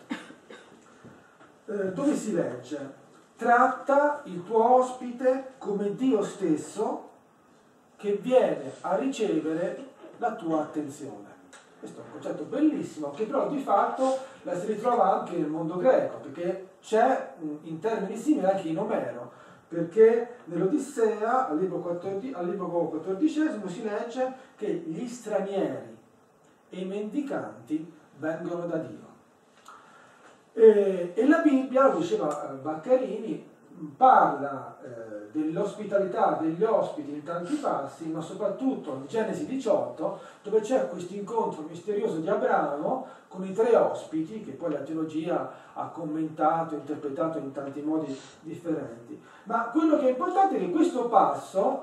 dove si legge: tratta il tuo ospite come Dio stesso che viene a ricevere la tua attenzione. Questo è un concetto bellissimo che però di fatto la si ritrova anche nel mondo greco, perché c'è in termini simili anche in Omero, perché nell'Odissea, al libro 14, si legge che gli stranieri e i mendicanti vengono da Dio. E la Bibbia, lo diceva Baccarini, parla dell'ospitalità degli ospiti in tanti passi, ma soprattutto in Genesi 18, dove c'è questo incontro misterioso di Abramo con i 3 ospiti, che poi la teologia ha commentato e interpretato in tanti modi differenti. Ma quello che è importante è che questo passo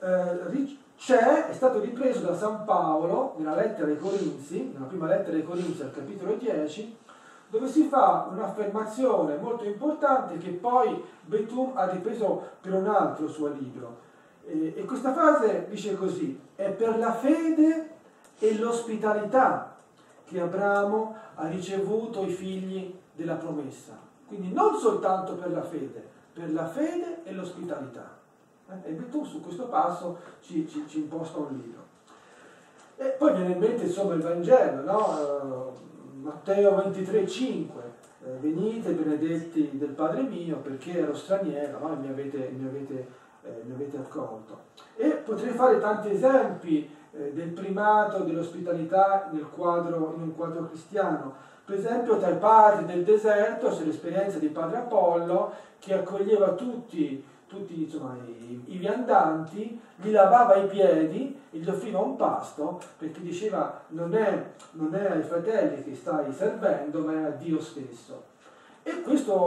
è stato ripreso da San Paolo nella lettera ai Corinzi, nella prima lettera ai Corinzi al capitolo 10, dove si fa un'affermazione molto importante che poi Betum ha ripreso per un altro suo libro. E questa frase dice così: è per la fede e l'ospitalità che Abramo ha ricevuto i figli della promessa. Quindi non soltanto per la fede e l'ospitalità. E Betum su questo passo ci imposta un libro. E poi viene in mente insomma il Vangelo, no? Matteo 23,5, venite benedetti del Padre mio perché ero straniero, no? E mi avete accolto. E potrei fare tanti esempi del primato dell'ospitalità in un quadro cristiano. Per esempio tra i padri del deserto c'è l'esperienza di Padre Apollo che accoglieva tutti insomma, i viandanti, gli lavava i piedi e gli offriva un pasto, perché diceva non è ai fratelli che stai servendo, ma è a Dio stesso. E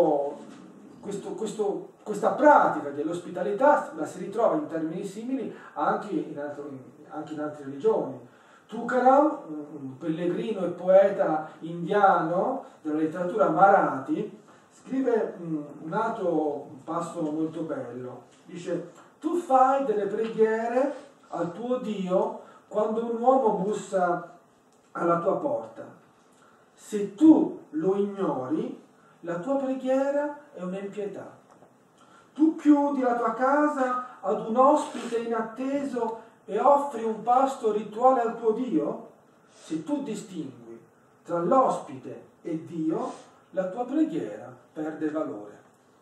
questa pratica dell'ospitalità la si ritrova in termini simili anche in altre religioni. Tukaram, un pellegrino e poeta indiano della letteratura Marathi, scrive un altro passo molto bello. Dice: tu fai delle preghiere al tuo Dio quando un uomo bussa alla tua porta. Se tu lo ignori, la tua preghiera è un'impietà. Tu chiudi la tua casa ad un ospite inatteso e offri un pasto rituale al tuo Dio? Se tu distingui tra l'ospite e Dio, la tua preghiera perde valore.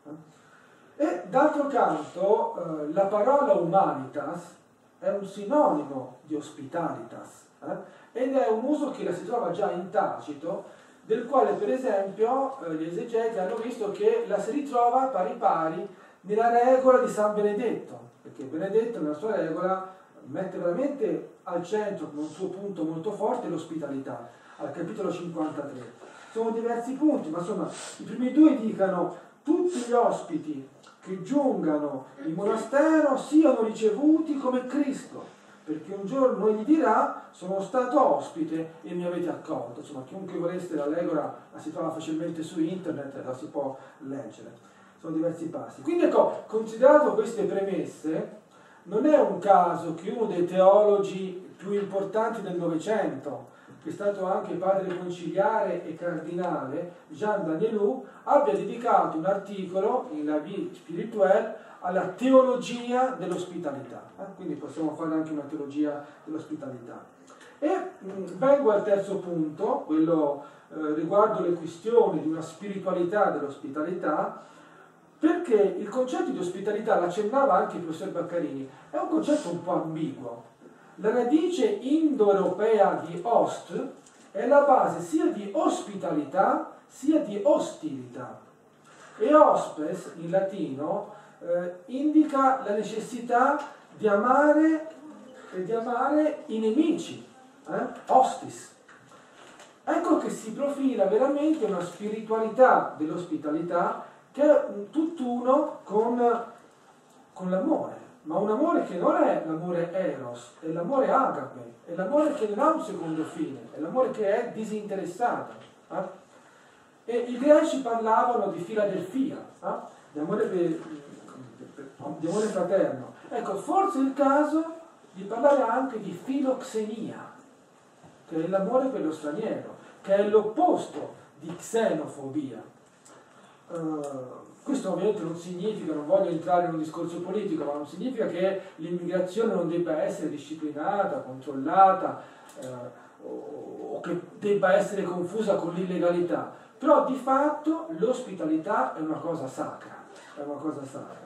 E d'altro canto la parola humanitas è un sinonimo di hospitalitas, ed è un uso che la si trova già in Tacito, del quale per esempio gli esegeti hanno visto che la si ritrova pari pari nella regola di San Benedetto, perché Benedetto nella sua regola mette veramente al centro, come un suo punto molto forte, l'ospitalità, al capitolo 53. Sono diversi punti, ma insomma i primi 2 dicono: tutti gli ospiti che giungano in monastero siano ricevuti come Cristo, perché un giorno egli dirà: sono stato ospite e mi avete accolto. Insomma, chiunque volesse la regola la si trova facilmente su internet, la si può leggere. Sono diversi passi. Quindi ecco, considerato queste premesse, non è un caso che uno dei teologi più importanti del Novecento, che è stato anche padre conciliare e cardinale, Jean Danielou, abbia dedicato un articolo in La Vie Spirituelle alla teologia dell'ospitalità. Quindi possiamo fare anche una teologia dell'ospitalità. E vengo al terzo punto, quello riguardo le questioni di una spiritualità dell'ospitalità, perché il concetto di ospitalità, l'accennava anche il professor Baccarini, è un concetto un po' ambiguo. La radice indoeuropea di host è la base sia di ospitalità sia di ostilità. E hospes, in latino, indica la necessità di amare i nemici, hostis. Ecco che si profila veramente una spiritualità dell'ospitalità che è tutt'uno con l'amore. Ma un amore che non è l'amore eros, è l'amore agape, è l'amore che non ha un secondo fine, è l'amore che è disinteressato. E i greci parlavano di Filadelfia, di amore fraterno. Ecco, forse è il caso di parlare anche di filoxenia, che è l'amore per lo straniero, che è l'opposto di xenofobia. Questo ovviamente non significa, non voglio entrare in un discorso politico, ma non significa che l'immigrazione non debba essere disciplinata, controllata, o che debba essere confusa con l'illegalità, però di fatto l'ospitalità è una cosa sacra, è una cosa sacra.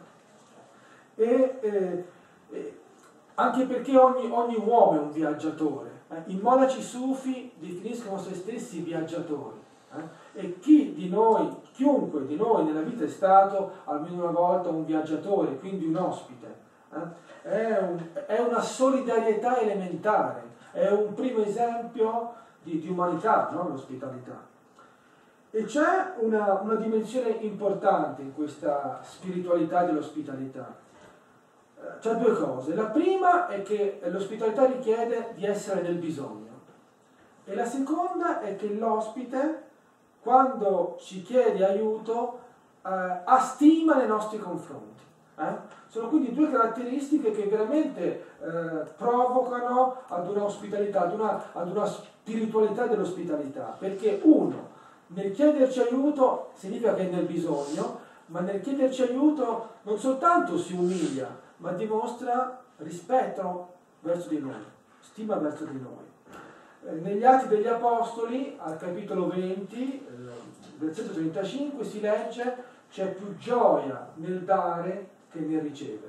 Anche perché ogni uomo è un viaggiatore. I monaci sufi definiscono se stessi viaggiatori. E chiunque di noi nella vita è stato almeno una volta un viaggiatore, quindi un ospite. È una solidarietà elementare, è un primo esempio di umanità, no? L'ospitalità. E c'è una dimensione importante in questa spiritualità dell'ospitalità. C'è due cose. La prima è che l'ospitalità richiede di essere nel bisogno, e la seconda è che l'ospite, quando ci chiede aiuto, ha stima nei nostri confronti. Sono quindi due caratteristiche che veramente provocano ad una ospitalità, ad una spiritualità dell'ospitalità, perché uno, nel chiederci aiuto significa che è nel bisogno, ma nel chiederci aiuto non soltanto si umilia, ma dimostra rispetto verso di noi, stima verso di noi. Negli Atti degli Apostoli, al capitolo 20, versetto 35, si legge: c'è più gioia nel dare che nel ricevere.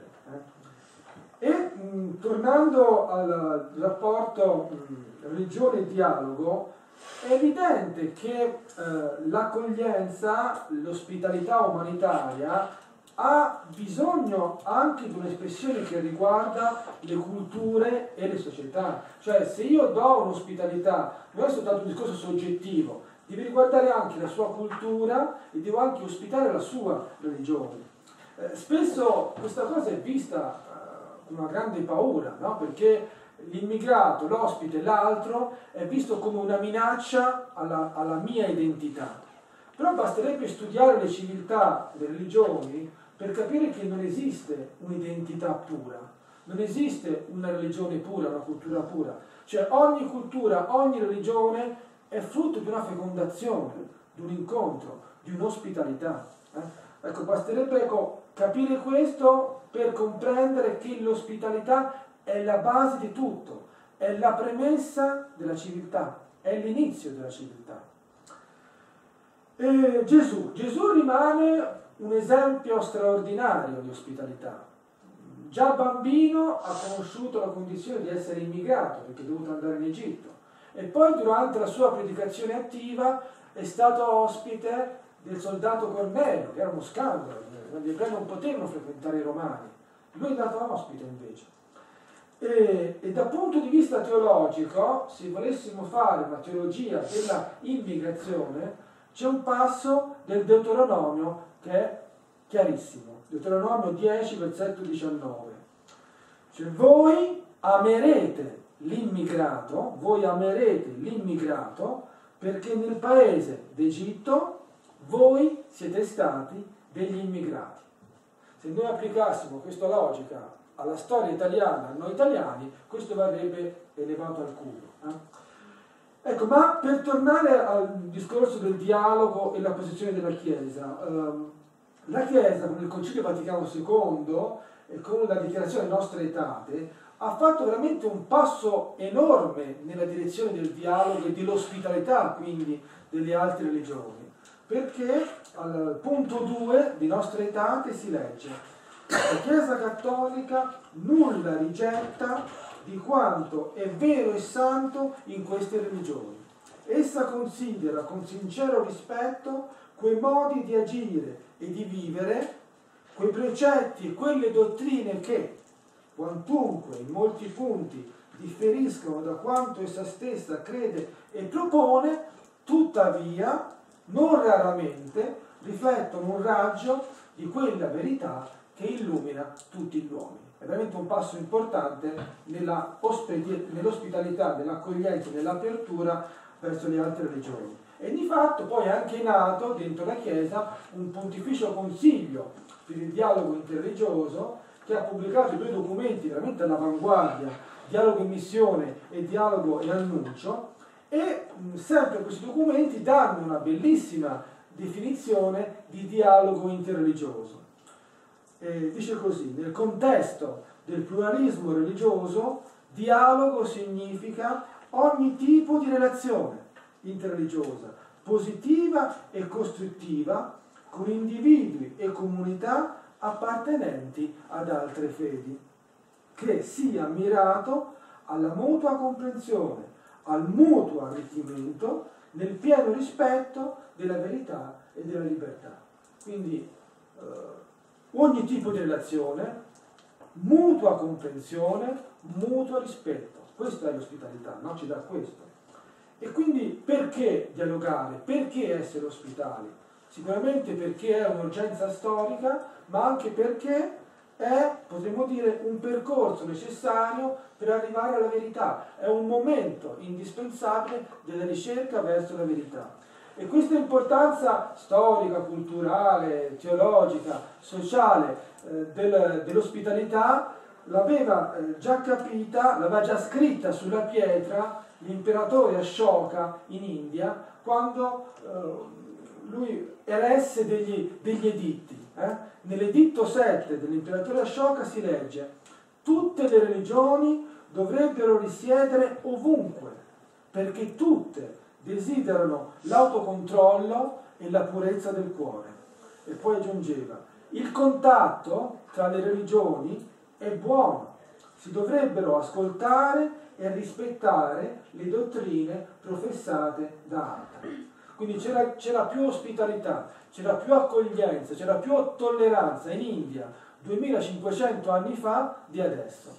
Tornando al rapporto religione e dialogo, è evidente che l'accoglienza, l'ospitalità umanitaria ha bisogno anche di un'espressione che riguarda le culture e le società. Cioè, se io do un'ospitalità, non è soltanto un discorso soggettivo, deve riguardare anche la sua cultura e devo anche ospitare la sua religione. Spesso questa cosa è vista con una grande paura, no? Perché l'immigrato, l'ospite, l'altro è visto come una minaccia alla mia identità. Però basterebbe studiare le civiltà, le religioni, per capire che non esiste un'identità pura, non esiste una religione pura, una cultura pura. Cioè ogni cultura, ogni religione è frutto di una fecondazione, di un incontro, di un'ospitalità. Ecco, basterebbe capire questo per comprendere che l'ospitalità è la base di tutto, è la premessa della civiltà, è l'inizio della civiltà. Gesù rimane un esempio straordinario di ospitalità. Già bambino ha conosciuto la condizione di essere immigrato perché è dovuto andare in Egitto, e poi durante la sua predicazione attiva è stato ospite del soldato Cornelio, che era uno scandalo, gli ebrei non potevano frequentare i romani, lui è andato ospite invece. E dal punto di vista teologico, se volessimo fare una teologia della immigrazione, c'è un passo del Deuteronomio che è chiarissimo. Deuteronomio 10, versetto 19. Cioè, voi amerete l'immigrato perché nel paese d'Egitto voi siete stati degli immigrati. Se noi applicassimo questa logica alla storia italiana, a noi italiani, questo verrebbe elevato al cubo. Ecco, ma per tornare al discorso del dialogo e la posizione della Chiesa, la Chiesa con il Concilio Vaticano II e con la dichiarazione Nostra Aetate ha fatto veramente un passo enorme nella direzione del dialogo e dell'ospitalità, quindi, delle altre religioni, perché al punto 2 di Nostra Aetate si legge: la Chiesa Cattolica nulla rigetta di quanto è vero e santo in queste religioni. Essa considera con sincero rispetto quei modi di agire e di vivere, quei precetti e quelle dottrine che, quantunque in molti punti differiscono da quanto essa stessa crede e propone, tuttavia, non raramente, riflettono un raggio di quella verità che illumina tutti gli uomini. È veramente un passo importante nell'ospitalità, nell'accoglienza, nell'apertura verso le altre religioni. E di fatto poi è anche nato dentro la Chiesa un pontificio consiglio per il dialogo interreligioso, che ha pubblicato 2 documenti veramente all'avanguardia, Dialogo e Missione e Dialogo e Annuncio, e sempre questi documenti danno una bellissima definizione di dialogo interreligioso. Dice così: nel contesto del pluralismo religioso, dialogo significa ogni tipo di relazione interreligiosa, positiva e costruttiva, con individui e comunità appartenenti ad altre fedi, che sia mirato alla mutua comprensione, al mutuo arricchimento, nel pieno rispetto della verità e della libertà. Quindi ogni tipo di relazione, mutua comprensione, mutuo rispetto. Questa è l'ospitalità, no? Ci dà questo. E quindi perché dialogare? Perché essere ospitali? Sicuramente perché è un'urgenza storica, ma anche perché è, potremmo dire, un percorso necessario per arrivare alla verità. È un momento indispensabile della ricerca verso la verità. E questa importanza storica, culturale, teologica, sociale dell'ospitalità l'aveva già capita, l'aveva già scritta sulla pietra l'imperatore Ashoka in India quando lui eresse degli editti. Nell'editto 7 dell'imperatore Ashoka si legge: tutte le religioni dovrebbero risiedere ovunque, perché tutte desiderano l'autocontrollo e la purezza del cuore. E poi aggiungeva: il contatto tra le religioni è buono, si dovrebbero ascoltare e rispettare le dottrine professate da altri. Quindi c'era più ospitalità, c'era più accoglienza, c'era più tolleranza in India 2500 anni fa di adesso.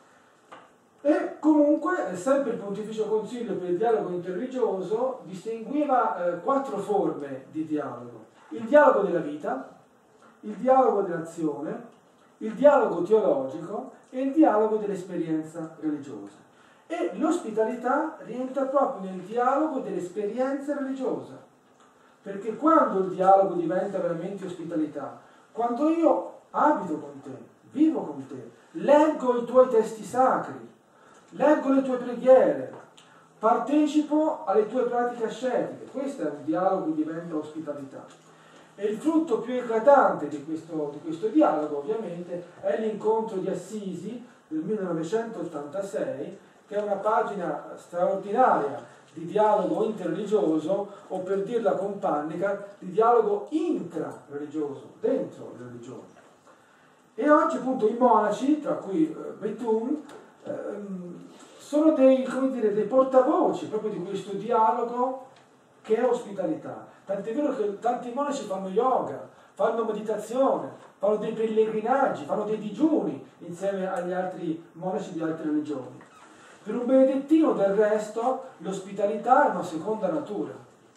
E comunque, sempre il Pontificio Consiglio per il dialogo interreligioso distingueva 4 forme di dialogo: il dialogo della vita, il dialogo dell'azione, il dialogo teologico e il dialogo dell'esperienza religiosa. E l'ospitalità rientra proprio nel dialogo dell'esperienza religiosa, perché quando il dialogo diventa veramente ospitalità, quando io abito con te, vivo con te, leggo i tuoi testi sacri, leggo le tue preghiere, partecipo alle tue pratiche ascetiche, questo è un dialogo che diventa ospitalità. E il frutto più eclatante di questo dialogo, ovviamente, è l'incontro di Assisi del 1986, che è una pagina straordinaria di dialogo interreligioso, o per dirla con Pannica, di dialogo intrareligioso, dentro le religioni. E oggi appunto i monaci, tra cui Beitun, sono dei portavoci proprio di questo dialogo che è ospitalità. Tant'è vero che tanti monaci fanno yoga, fanno meditazione, fanno dei pellegrinaggi, fanno dei digiuni insieme agli altri monaci di altre religioni. Per un benedettino, del resto, l'ospitalità è una seconda natura.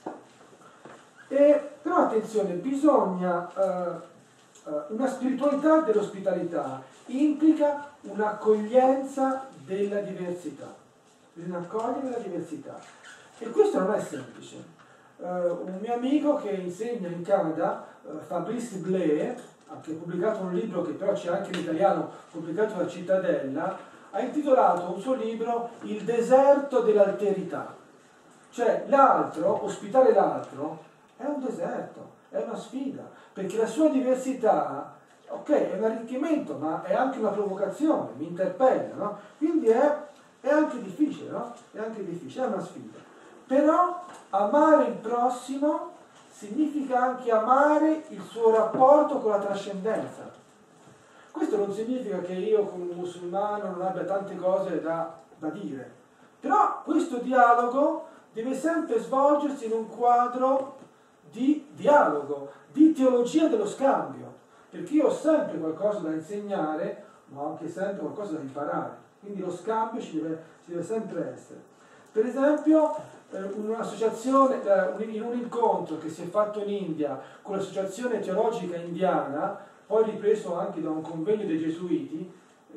Però attenzione, bisogna una spiritualità dell'ospitalità implica un'accoglienza della diversità. Bisogna accogliere la diversità. E questo non è semplice. Un mio amico che insegna in Canada, Fabrice Blais, che ha pubblicato un libro che però c'è anche in italiano, pubblicato da Cittadella, ha intitolato un suo libro Il deserto dell'alterità. Cioè l'altro, ospitare l'altro, è un deserto, è una sfida, perché la sua diversità, ok, è un arricchimento, ma è anche una provocazione, mi interpella, no? Quindi è anche difficile, no? È anche difficile, è una sfida. Però amare il prossimo significa anche amare il suo rapporto con la trascendenza. Questo non significa che io come musulmano non abbia tante cose da dire, però questo dialogo deve sempre svolgersi in un quadro di dialogo, di teologia dello scambio, perché io ho sempre qualcosa da insegnare, ma ho anche sempre qualcosa da imparare, quindi lo scambio ci deve sempre essere. Per esempio, un'associazione, in un incontro che si è fatto in India con l'Associazione Teologica Indiana, poi ripreso anche da un convegno dei Gesuiti,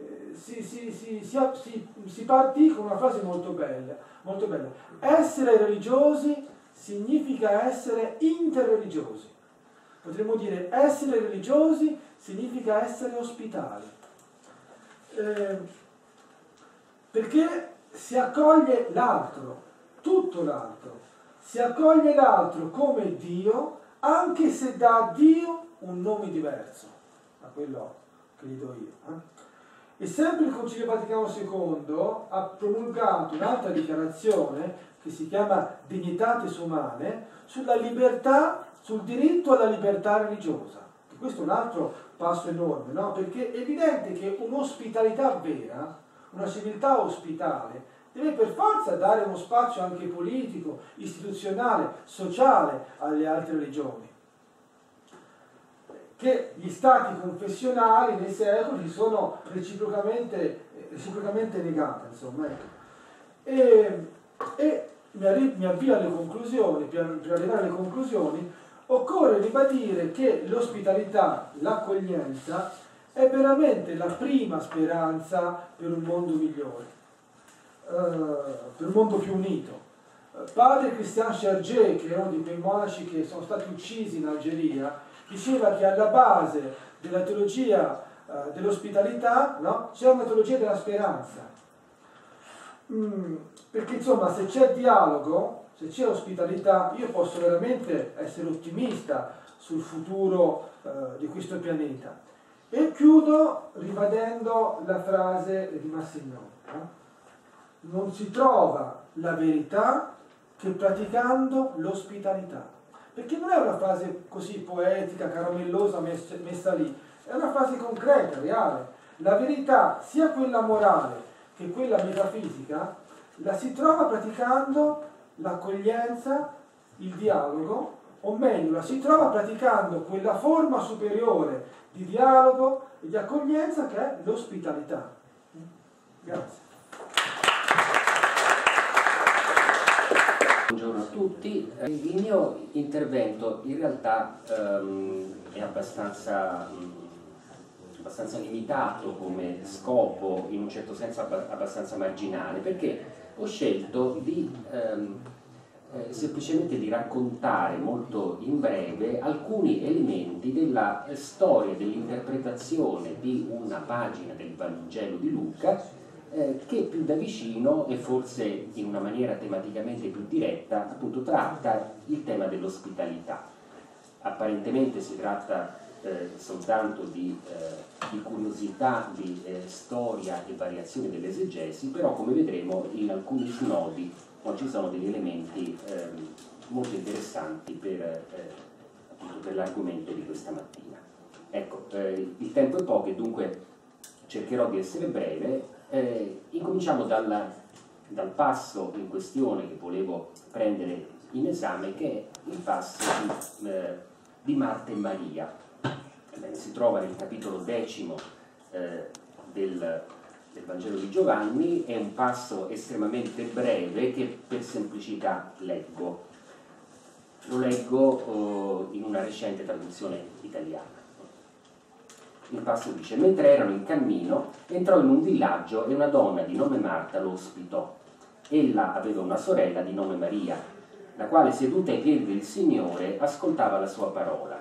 si partì con una frase molto bella, molto bella. Essere religiosi significa essere interreligiosi. Potremmo dire essere religiosi significa essere ospitali. Perché si accoglie l'altro, tutto l'altro. Si accoglie l'altro come Dio, anche se dà a Dio un nome diverso da quello che gli do io. E sempre il Concilio Vaticano II ha promulgato un'altra dichiarazione che si chiama Dignitatis Humanae sulla libertà, sul diritto alla libertà religiosa. E questo è un altro passo enorme, no? Perché è evidente che un'ospitalità vera, una civiltà ospitale, deve per forza dare uno spazio anche politico, istituzionale, sociale alle altre religioni, che gli stati confessionali nei secoli sono reciprocamente negati, insomma. E mi avvio alle conclusioni. Per arrivare alle conclusioni occorre ribadire che l'ospitalità, l'accoglienza è veramente la prima speranza per un mondo migliore, per un mondo più unito. Padre Christian Chargé, che è uno di quei monaci che sono stati uccisi in Algeria, diceva che alla base della teologia dell'ospitalità, no, c'è una teologia della speranza. Perché insomma, se c'è dialogo, se c'è ospitalità, io posso veramente essere ottimista sul futuro di questo pianeta. E chiudo ribadendo la frase di Massignoni. Non si trova la verità che praticando l'ospitalità. Perché non è una frase così poetica, caramellosa, messa lì, è una frase concreta, reale. La verità, sia quella morale che quella metafisica, la si trova praticando l'accoglienza, il dialogo, o meglio, la si trova praticando quella forma superiore di dialogo e di accoglienza che è l'ospitalità. Grazie. Buongiorno a tutti. Il mio intervento in realtà è abbastanza limitato come scopo, in un certo senso abbastanza marginale, perché ho scelto semplicemente di raccontare molto in breve alcuni elementi della storia, dell'interpretazione di una pagina del Vangelo di Luca che più da vicino e forse in una maniera tematicamente più diretta appunto tratta il tema dell'ospitalità. Apparentemente si tratta soltanto di curiosità, di storia e variazione dell'esegesi, però come vedremo in alcuni snodi ci sono degli elementi molto interessanti per l'argomento di questa mattina. Ecco, il tempo è poco e dunque cercherò di essere breve. Incominciamo dal passo in questione che volevo prendere in esame, che è il passo di Marta e Maria. Si trova nel capitolo 10 del Vangelo di Giovanni. È un passo estremamente breve che per semplicità leggo. Lo leggo in una recente traduzione italiana. Il passo dice: mentre erano in cammino, entrò in un villaggio e una donna di nome Marta lo ospitò. Ella aveva una sorella di nome Maria, la quale seduta ai piedi del Signore ascoltava la sua parola.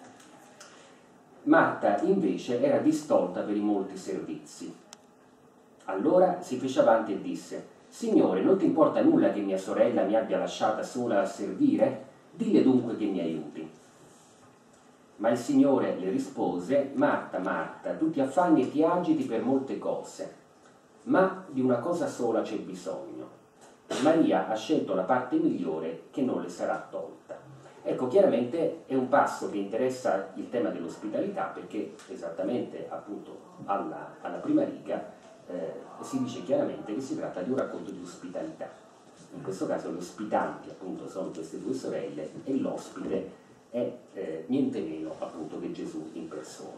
Marta invece era distolta per i molti servizi. Allora si fece avanti e disse: Signore, non ti importa nulla che mia sorella mi abbia lasciata sola a servire? Dille dunque che mi aiuti. Ma il Signore le rispose: Marta, Marta, tu ti affanni e ti agiti per molte cose, ma di una cosa sola c'è bisogno. Maria ha scelto la parte migliore che non le sarà tolta. Ecco, chiaramente è un passo che interessa il tema dell'ospitalità, perché esattamente appunto alla prima riga si dice chiaramente che si tratta di un racconto di ospitalità. In questo caso gli ospitanti appunto sono queste due sorelle e l'ospite è niente meno appunto che Gesù in persona.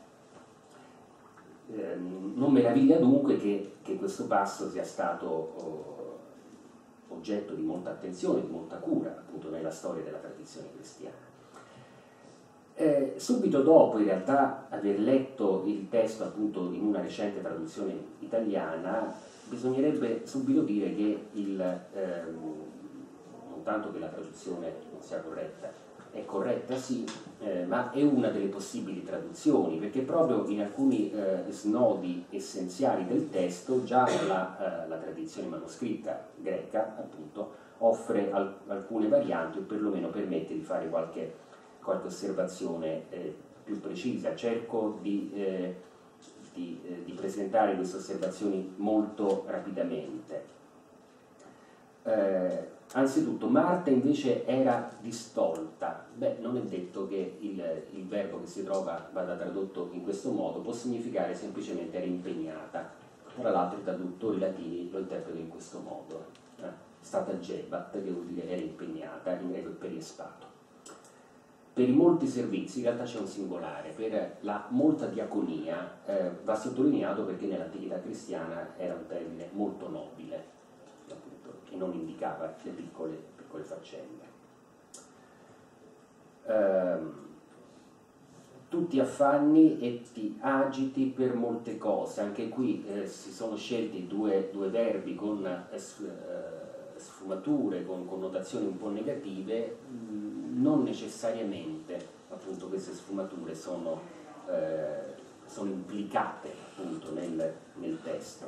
Non meraviglia dunque che questo passo sia stato oggetto di molta attenzione, di molta cura appunto nella storia della tradizione cristiana. Subito dopo in realtà aver letto il testo appunto in una recente traduzione italiana, bisognerebbe subito dire che non tanto che la traduzione non sia corretta, è corretta sì, ma è una delle possibili traduzioni, perché proprio in alcuni snodi essenziali del testo già la tradizione manoscritta greca appunto offre alcune varianti, o perlomeno permette di fare qualche osservazione più precisa. Cerco di presentare queste osservazioni molto rapidamente. Anzitutto, Marta invece era distolta. Beh, non è detto che il verbo che si trova vada tradotto in questo modo, può significare semplicemente era impegnata. Tra l'altro i traduttori latini lo interpretano in questo modo. Stata gebat, che vuol dire era impegnata, in greco è periespato. Per i molti servizi, in realtà c'è un singolare, per la molta diaconia va sottolineato perché nell'antichità cristiana era un termine molto nobile, appunto, che non indicava le piccole faccende. Tu ti affanni e ti agiti per molte cose, anche qui si sono scelti due verbi con sfumature, con connotazioni un po' negative. Non necessariamente appunto queste sfumature sono implicate appunto nel testo.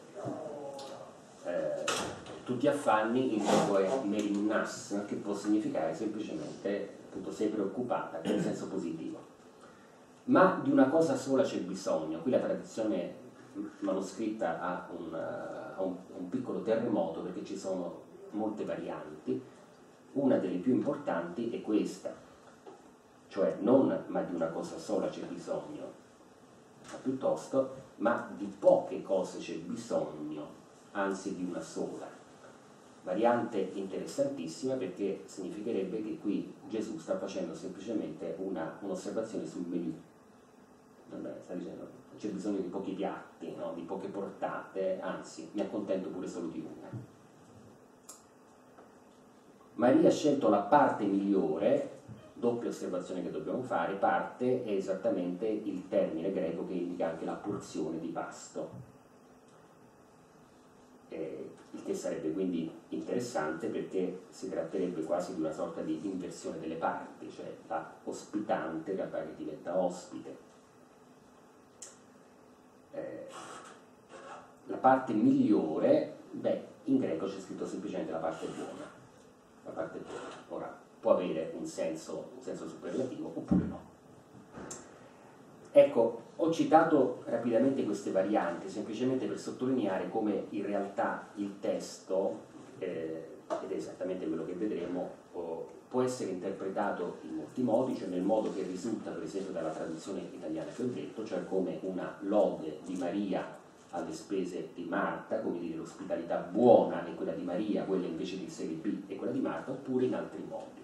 Tu ti affanni in greco è merimnas, che può significare semplicemente appunto sei preoccupata, in senso positivo. Ma di una cosa sola c'è bisogno. Qui la tradizione manoscritta ha un piccolo terremoto perché ci sono molte varianti. Una delle più importanti è questa, cioè non ma di una cosa sola c'è bisogno, ma piuttosto ma di poche cose c'è bisogno, anzi di una sola. Variante interessantissima perché significherebbe che qui Gesù sta facendo semplicemente un'osservazione sul menù. Sta dicendo c'è bisogno di pochi piatti, no? Di poche portate, anzi mi accontento pure solo di una. Maria ha scelto la parte migliore, doppia osservazione che dobbiamo fare. Parte è esattamente il termine greco che indica anche la porzione di pasto, il che sarebbe quindi interessante perché si tratterebbe quasi di una sorta di inversione delle parti, cioè la ospitante in realtà che diventa ospite. La parte migliore, beh, in greco c'è scritto semplicemente la parte buona. La parte buona. Ora, può avere un senso superlativo oppure no. Ecco, ho citato rapidamente queste varianti semplicemente per sottolineare come in realtà il testo, ed è esattamente quello che vedremo, può essere interpretato in molti modi, cioè nel modo che risulta per esempio dalla traduzione italiana che ho detto, cioè come una lode di Maria alle spese di Marta, come dire l'ospitalità buona è quella di Maria, quella invece di serie B è quella di Marta, oppure in altri modi.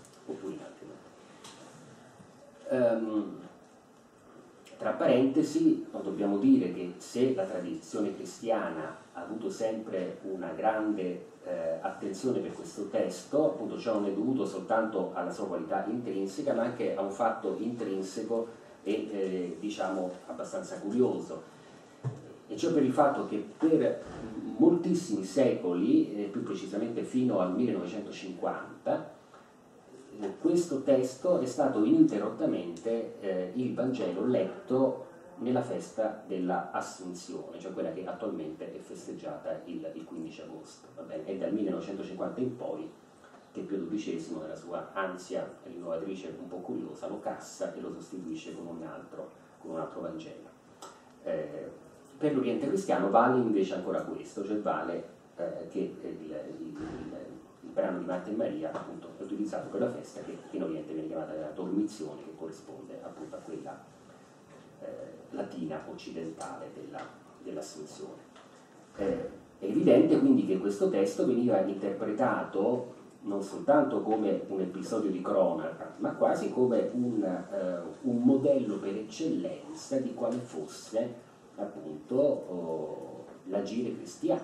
Tra parentesi, dobbiamo dire che se la tradizione cristiana ha avuto sempre una grande attenzione per questo testo, appunto ciò non è dovuto soltanto alla sua qualità intrinseca, ma anche a un fatto intrinseco e diciamo abbastanza curioso. E ciò per il fatto che per moltissimi secoli, più precisamente fino al 1950, questo testo è stato ininterrottamente il Vangelo letto nella festa della Assunzione, cioè quella che attualmente è festeggiata il 15 agosto. Va bene? È dal 1950 in poi che Pio XII, nella sua ansia rinnovatrice un po' curiosa, lo cassa e lo sostituisce con un altro Vangelo. Per l'Oriente cristiano vale invece ancora questo, cioè vale che il brano di Marta e Maria appunto è utilizzato per la festa che in Oriente viene chiamata la Dormizione, che corrisponde appunto a quella latina occidentale dell'Assunzione. È evidente quindi che questo testo veniva interpretato non soltanto come un episodio di cronaca, ma quasi come un modello per eccellenza di quale fosse appunto l'agire cristiano.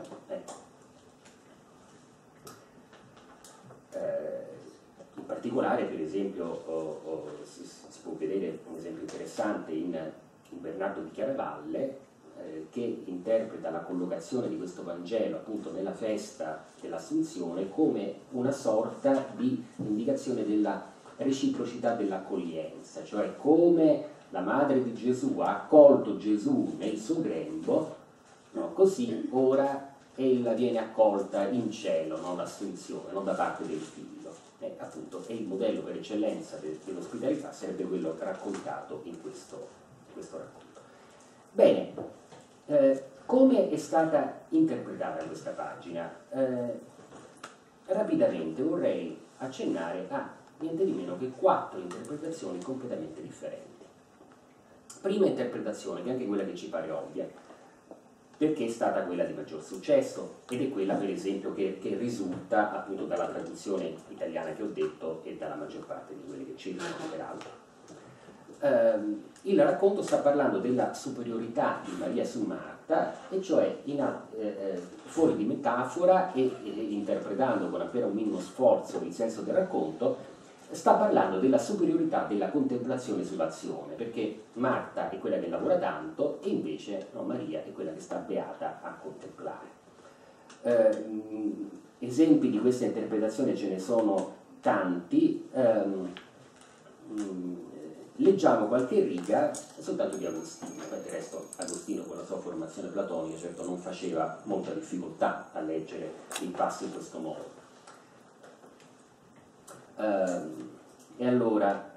In particolare, per esempio, si può vedere un esempio interessante in Bernardo di Chiaravalle, che interpreta la collocazione di questo Vangelo appunto nella festa dell'Assunzione come una sorta di indicazione della reciprocità dell'accoglienza, cioè come la madre di Gesù ha accolto Gesù nel suo grembo, no? Così ora ella viene accolta in cielo, non l'Assunzione, non da parte del figlio. Appunto, e il modello per eccellenza dell'ospitalità sarebbe quello raccontato in questo racconto. Bene, Come è stata interpretata questa pagina? Rapidamente vorrei accennare a niente di meno che 4 interpretazioni completamente differenti. Prima interpretazione, che è anche quella che ci pare ovvia, perché è stata quella di maggior successo, ed è quella per esempio che risulta appunto dalla traduzione italiana che ho detto e dalla maggior parte di quelle che circolano peraltro. Il racconto sta parlando della superiorità di Maria su Marta, e cioè fuori di metafora e interpretando con appena un minimo sforzo il senso del racconto, sta parlando della superiorità della contemplazione sull'azione, perché Marta è quella che lavora tanto e invece Maria è quella che sta beata a contemplare. Esempi di questa interpretazione ce ne sono tanti. Leggiamo qualche riga soltanto di Agostino. Del resto Agostino, con la sua formazione platonica, certo non faceva molta difficoltà a leggere il passo in questo modo. E allora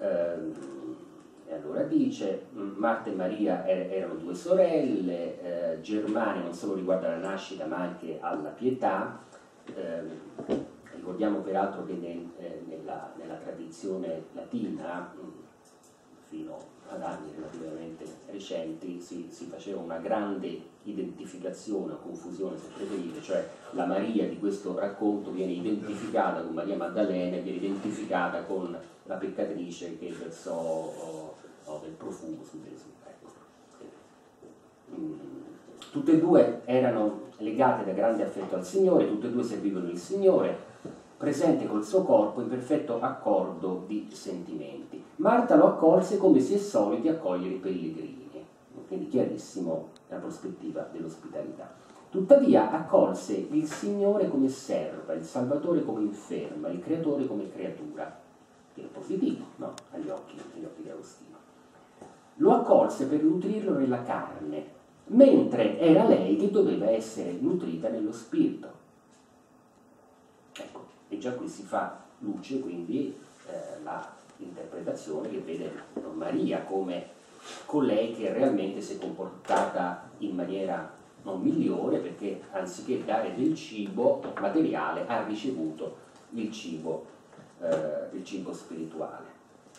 dice: Marta e Maria erano 2 sorelle, germane non solo riguardo alla nascita ma anche alla pietà. Ricordiamo peraltro che nella tradizione latina, fino ad anni relativamente recenti, si faceva una grande identificazione o confusione, se preferite, cioè la Maria di questo racconto viene identificata con Maria Maddalena e viene identificata con la peccatrice che versò del profumo su Gesù. Tutte e 2 erano legate da grande affetto al Signore, tutte e 2 servivano il Signore, presente col suo corpo in perfetto accordo di sentimenti. Marta lo accolse come si è soliti accogliere i pellegrini, quindi chiarissimo la prospettiva dell'ospitalità. Tuttavia accolse il Signore come serva, il Salvatore come inferma, il Creatore come creatura, che è positivo, no? agli occhi di Agostino. Lo accolse per nutrirlo nella carne, mentre era lei che doveva essere nutrita nello spirito. Ecco, e già qui si fa luce quindi l'interpretazione che vede Maria come colei che realmente si è comportata in maniera non migliore, perché anziché dare del cibo materiale ha ricevuto il cibo spirituale.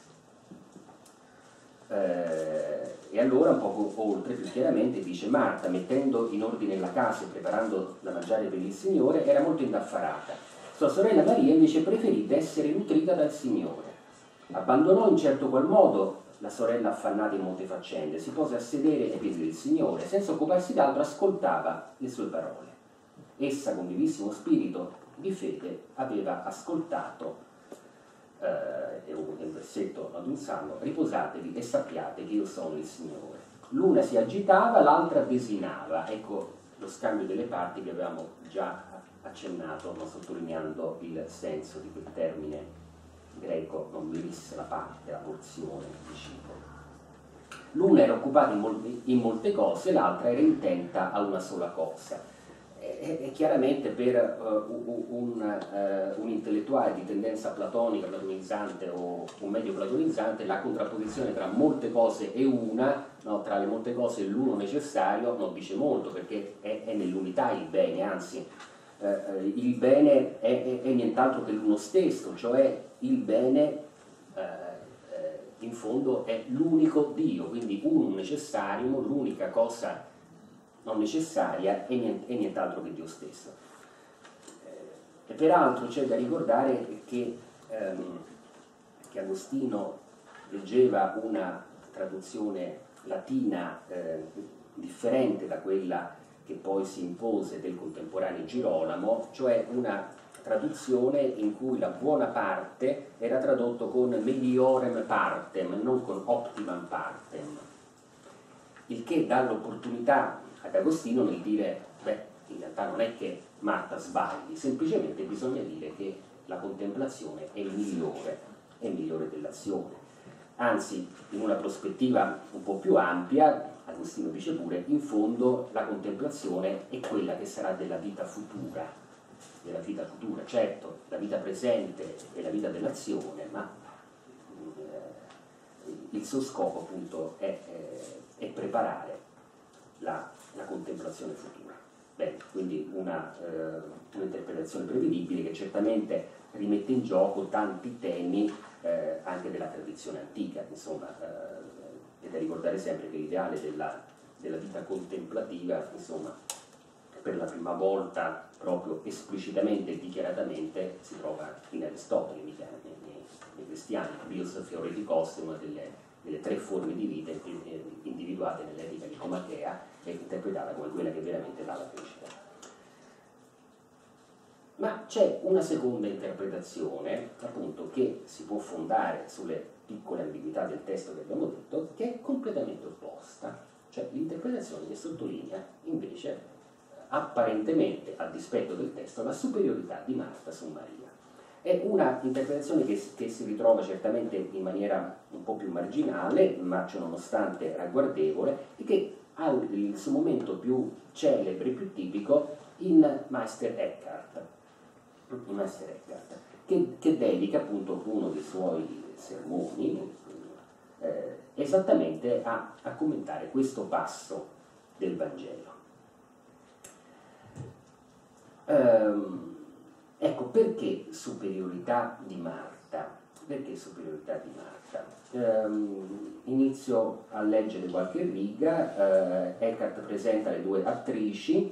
E allora un poco oltre, più chiaramente, dice: Marta, mettendo in ordine la casa e preparando da mangiare per il Signore, era molto indaffarata. Sua sorella Maria invece preferì essere nutrita dal Signore. Abbandonò in certo qual modo la sorella affannata in molte faccende, si pose a sedere ai piedi del Signore, senza occuparsi d'altro ascoltava le sue parole. Essa, con vivissimo spirito di fede, aveva ascoltato è un versetto ad un salmo: riposatevi e sappiate che io sono il Signore. L'una si agitava, l'altra desinava. Ecco lo scambio delle parti che avevamo già accennato, ma sottolineando il senso di quel termine greco non viris, la parte, la porzione di cibo. L'una era occupata in molte cose, l'altra era intenta a una sola cosa. E chiaramente per un intellettuale di tendenza platonica, platonizzante o medio platonizzante, la contrapposizione tra molte cose e una, no, tra le molte cose e l'uno necessario, non dice molto, perché è nell'unità il bene, anzi il bene è nient'altro che l'uno stesso, cioè il bene in fondo è l'unico Dio, quindi un necessarium, l'unica cosa non necessaria è nient'altro che Dio stesso. E peraltro c'è da ricordare che Agostino leggeva una traduzione latina differente da quella che poi si impose del contemporaneo Girolamo, cioè una traduzione in cui la buona parte era tradotto con meliorem partem, non con optimam partem, il che dà l'opportunità ad Agostino nel dire: beh, in realtà non è che Marta sbagli, semplicemente bisogna dire che la contemplazione è il migliore dell'azione. Anzi, in una prospettiva un po' più ampia, Agostino dice pure: in fondo la contemplazione è quella che sarà della vita futura, certo, la vita presente è la vita dell'azione, ma il suo scopo appunto è preparare la contemplazione contemplazione futura. Bene, quindi un'interpretazione prevedibile che certamente rimette in gioco tanti temi anche della tradizione antica, insomma, è da ricordare sempre che l'ideale della vita contemplativa, insomma, per la prima volta proprio esplicitamente e dichiaratamente si trova in Aristotele, mica nei cristiani. Bios Theoreticos è una delle 3 forme di vita individuate nell'etica nicomachea e interpretata come quella che veramente dà la felicità. Ma c'è una seconda interpretazione, appunto, che si può fondare sulle piccole ambiguità del testo che abbiamo detto, che è completamente opposta, cioè l'interpretazione che sottolinea invece apparentemente, a dispetto del testo, la superiorità di Marta su Maria. È una interpretazione che si ritrova certamente in maniera un po' più marginale, ma ciononostante ragguardevole, e che ha il suo momento più celebre, più tipico, in Meister Eckhart, che dedica appunto uno dei suoi sermoni esattamente a commentare questo passo del Vangelo. Ecco, perché superiorità di Marta? Perché superiorità di Marta? Inizio a leggere qualche riga. Eckhart presenta le 2 attrici,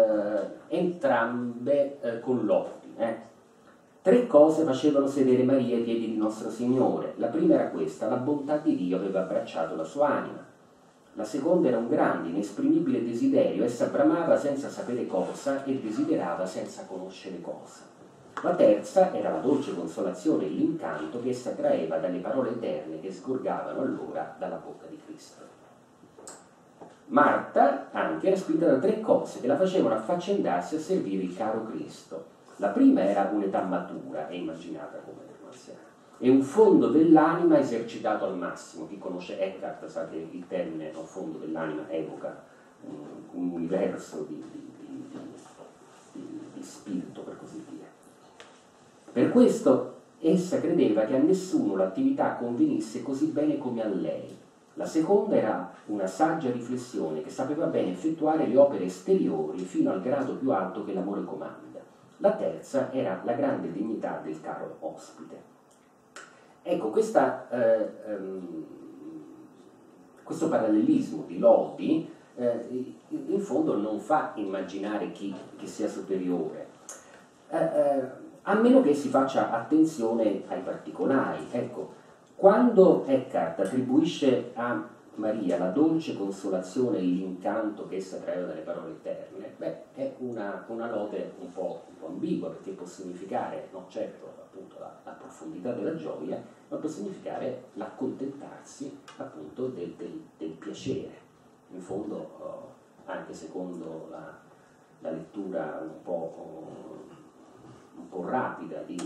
entrambe con lodi. 3 cose facevano sedere Maria ai piedi di nostro Signore. La prima era questa: la bontà di Dio aveva abbracciato la sua anima. La seconda era un grande, inesprimibile desiderio. Essa bramava senza sapere cosa e desiderava senza conoscere cosa. La terza era la dolce consolazione e l'incanto che essa traeva dalle parole eterne che sgorgavano allora dalla bocca di Cristo. Marta anche era spinta da 3 cose che la facevano affaccendarsi a servire il caro Cristo. La prima era un'età matura e immaginata come anziana, e un fondo dell'anima esercitato al massimo. Chi conosce Eckhart sa che il termine fondo dell'anima evoca un universo di spirito, per così dire. Per questo essa credeva che a nessuno l'attività convenisse così bene come a lei. La seconda era una saggia riflessione che sapeva bene effettuare le opere esteriori fino al grado più alto che l'amore comanda. La terza era la grande dignità del caro ospite. Ecco, questo parallelismo di lodi in fondo non fa immaginare chi sia superiore, a meno che si faccia attenzione ai particolari. Ecco, quando Eckhart attribuisce a Maria la dolce consolazione e l'incanto che essa traeva dalle parole eterne, è una lode un po' ambigua, perché può significare, no, certo, appunto la profondità della gioia, ma può significare l'accontentarsi appunto del piacere. In fondo, anche secondo la lettura un po' rapida di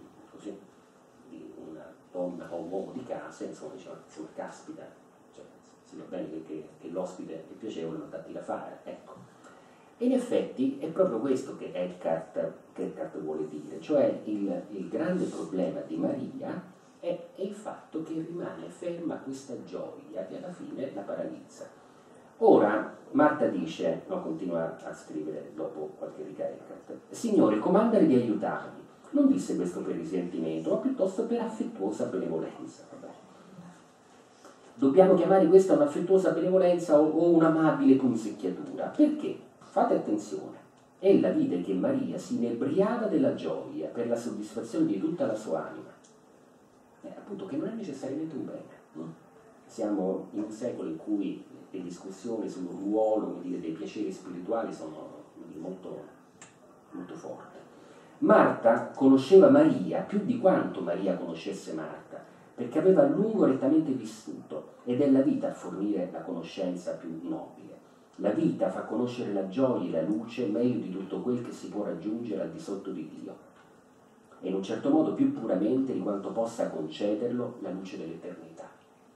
una donna o un uomo di casa, insomma, diceva, caspita, cioè, si va bene che l'ospite è piacevole, ma datti da fare, ecco. E in effetti è proprio questo che Eckhart vuole dire, cioè il grande problema di Maria è il fatto che rimane ferma questa gioia che alla fine la paralizza. Ora Marta dice, no, continua a scrivere dopo qualche riga Eckhart: Signore, comandale di aiutarmi. Non disse questo per risentimento, ma piuttosto per affettuosa benevolenza. Vabbè. Dobbiamo chiamare questa un'affettuosa benevolenza o un'amabile punzecchiatura. Perché? Fate attenzione. Ella vide che Maria si inebriava della gioia per la soddisfazione di tutta la sua anima. Appunto, che non è necessariamente un bene. No? Siamo in un secolo in cui le discussioni sul ruolo dei piaceri spirituali sono molto, molto forti. Marta conosceva Maria più di quanto Maria conoscesse Marta, perché aveva a lungo rettamente vissuto, ed è la vita a fornire la conoscenza più nobile. La vita fa conoscere la gioia e la luce meglio di tutto quel che si può raggiungere al di sotto di Dio, e in un certo modo più puramente di quanto possa concederlo la luce dell'eternità.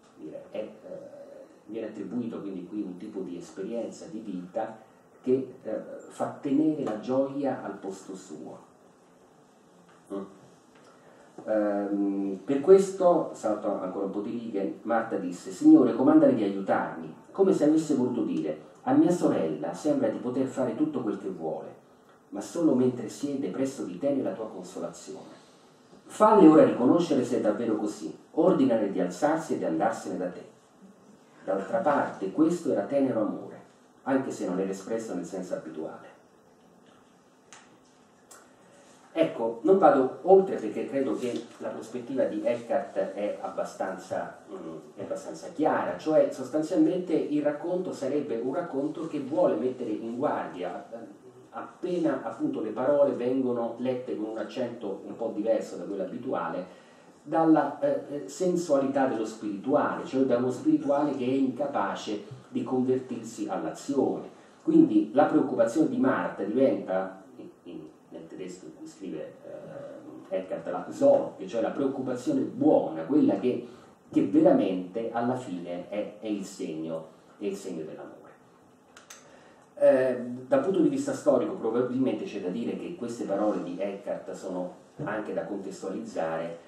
Viene attribuito quindi qui un tipo di esperienza di vita che fa tenere la gioia al posto suo. Per questo, salto ancora un po' di righe, Marta disse: Signore, comandale di aiutarmi, come se avesse voluto dire: A mia sorella sembra di poter fare tutto quel che vuole, ma solo mentre siede presso di te nella tua consolazione. Falle ora riconoscere se è davvero così, ordinare di alzarsi e di andarsene da te. D'altra parte, questo era tenero amore, anche se non era espresso nel senso abituale. Ecco, non vado oltre perché credo che la prospettiva di Eckhart è abbastanza chiara, cioè sostanzialmente il racconto sarebbe un racconto che vuole mettere in guardia, appena appunto le parole vengono lette con un accento un po' diverso da quello abituale, dalla sensualità dello spirituale, cioè da uno spirituale che è incapace di convertirsi all'azione. Quindi la preoccupazione di Marta diventa, nel tedesco in cui scrive Eckhart, la Sorge, cioè la preoccupazione buona, quella che veramente alla fine è il segno dell'amore. Dal punto di vista storico probabilmente c'è da dire che queste parole di Eckhart sono anche da contestualizzare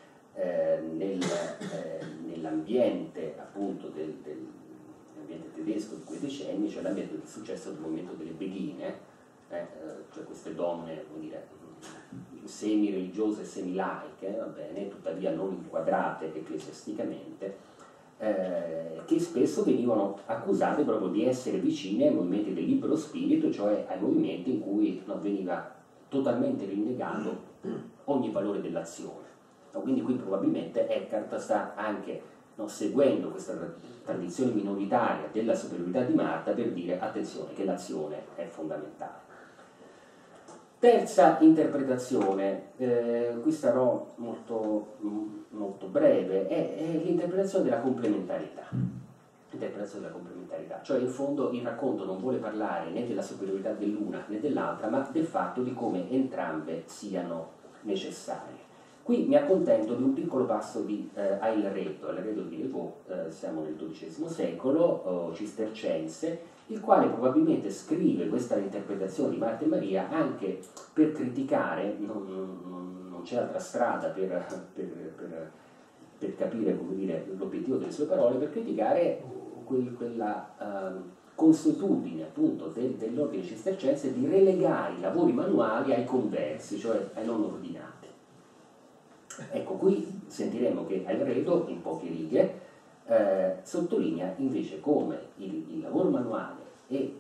nell'ambiente appunto nell'ambiente tedesco di quei decenni, cioè l'ambiente del successo del movimento delle beghine, cioè queste donne, come dire, semi-religiose e semi-laiche, va bene, tuttavia non inquadrate ecclesiasticamente, che spesso venivano accusate proprio di essere vicine ai movimenti del libero spirito, cioè ai movimenti in cui veniva totalmente rinnegato ogni valore dell'azione. Quindi qui probabilmente Eckhart sta anche seguendo questa tradizione minoritaria della superiorità di Marta per dire attenzione che l'azione è fondamentale. Terza interpretazione, qui sarò molto breve, è l'interpretazione della complementarità. Cioè in fondo il racconto non vuole parlare né della superiorità dell'una né dell'altra, ma del fatto di come entrambe siano necessarie. Qui mi accontento di un piccolo passo di Ailredo di Revaux, siamo nel XII secolo, cistercense, il quale probabilmente scrive questa interpretazione di Marta e Maria anche per criticare, non c'è altra strada per capire, come dire, l'obiettivo delle sue parole, per criticare quella consuetudine appunto dell'ordine cistercense di relegare i lavori manuali ai conversi, cioè ai non ordinati. Ecco, qui sentiremo che Ailredo, in poche righe, sottolinea invece come il lavoro manuale e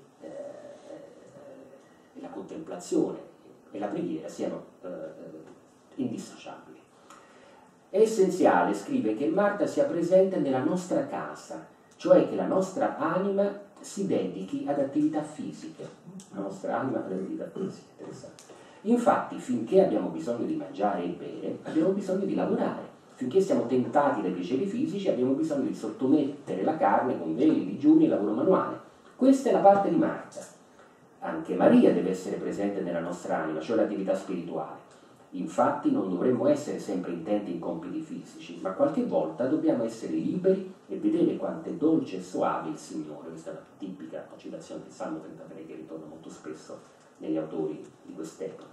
la contemplazione e la preghiera siano indissociabili. È essenziale, scrive, che Marta sia presente nella nostra casa, cioè che la nostra anima si dedichi ad attività fisiche. La nostra anima ad attività fisiche, interessante. Infatti, finché abbiamo bisogno di mangiare e bere, abbiamo bisogno di lavorare. Finché siamo tentati dai piaceri fisici, abbiamo bisogno di sottomettere la carne con veli, digiuni e lavoro manuale. Questa è la parte di Marta. Anche Maria deve essere presente nella nostra anima, cioè l'attività spirituale. Infatti non dovremmo essere sempre intenti in compiti fisici, ma qualche volta dobbiamo essere liberi e vedere quanto è dolce e soave il Signore. Questa è una tipica citazione del Salmo 33 che ritorna molto spesso negli autori di quest'epoca.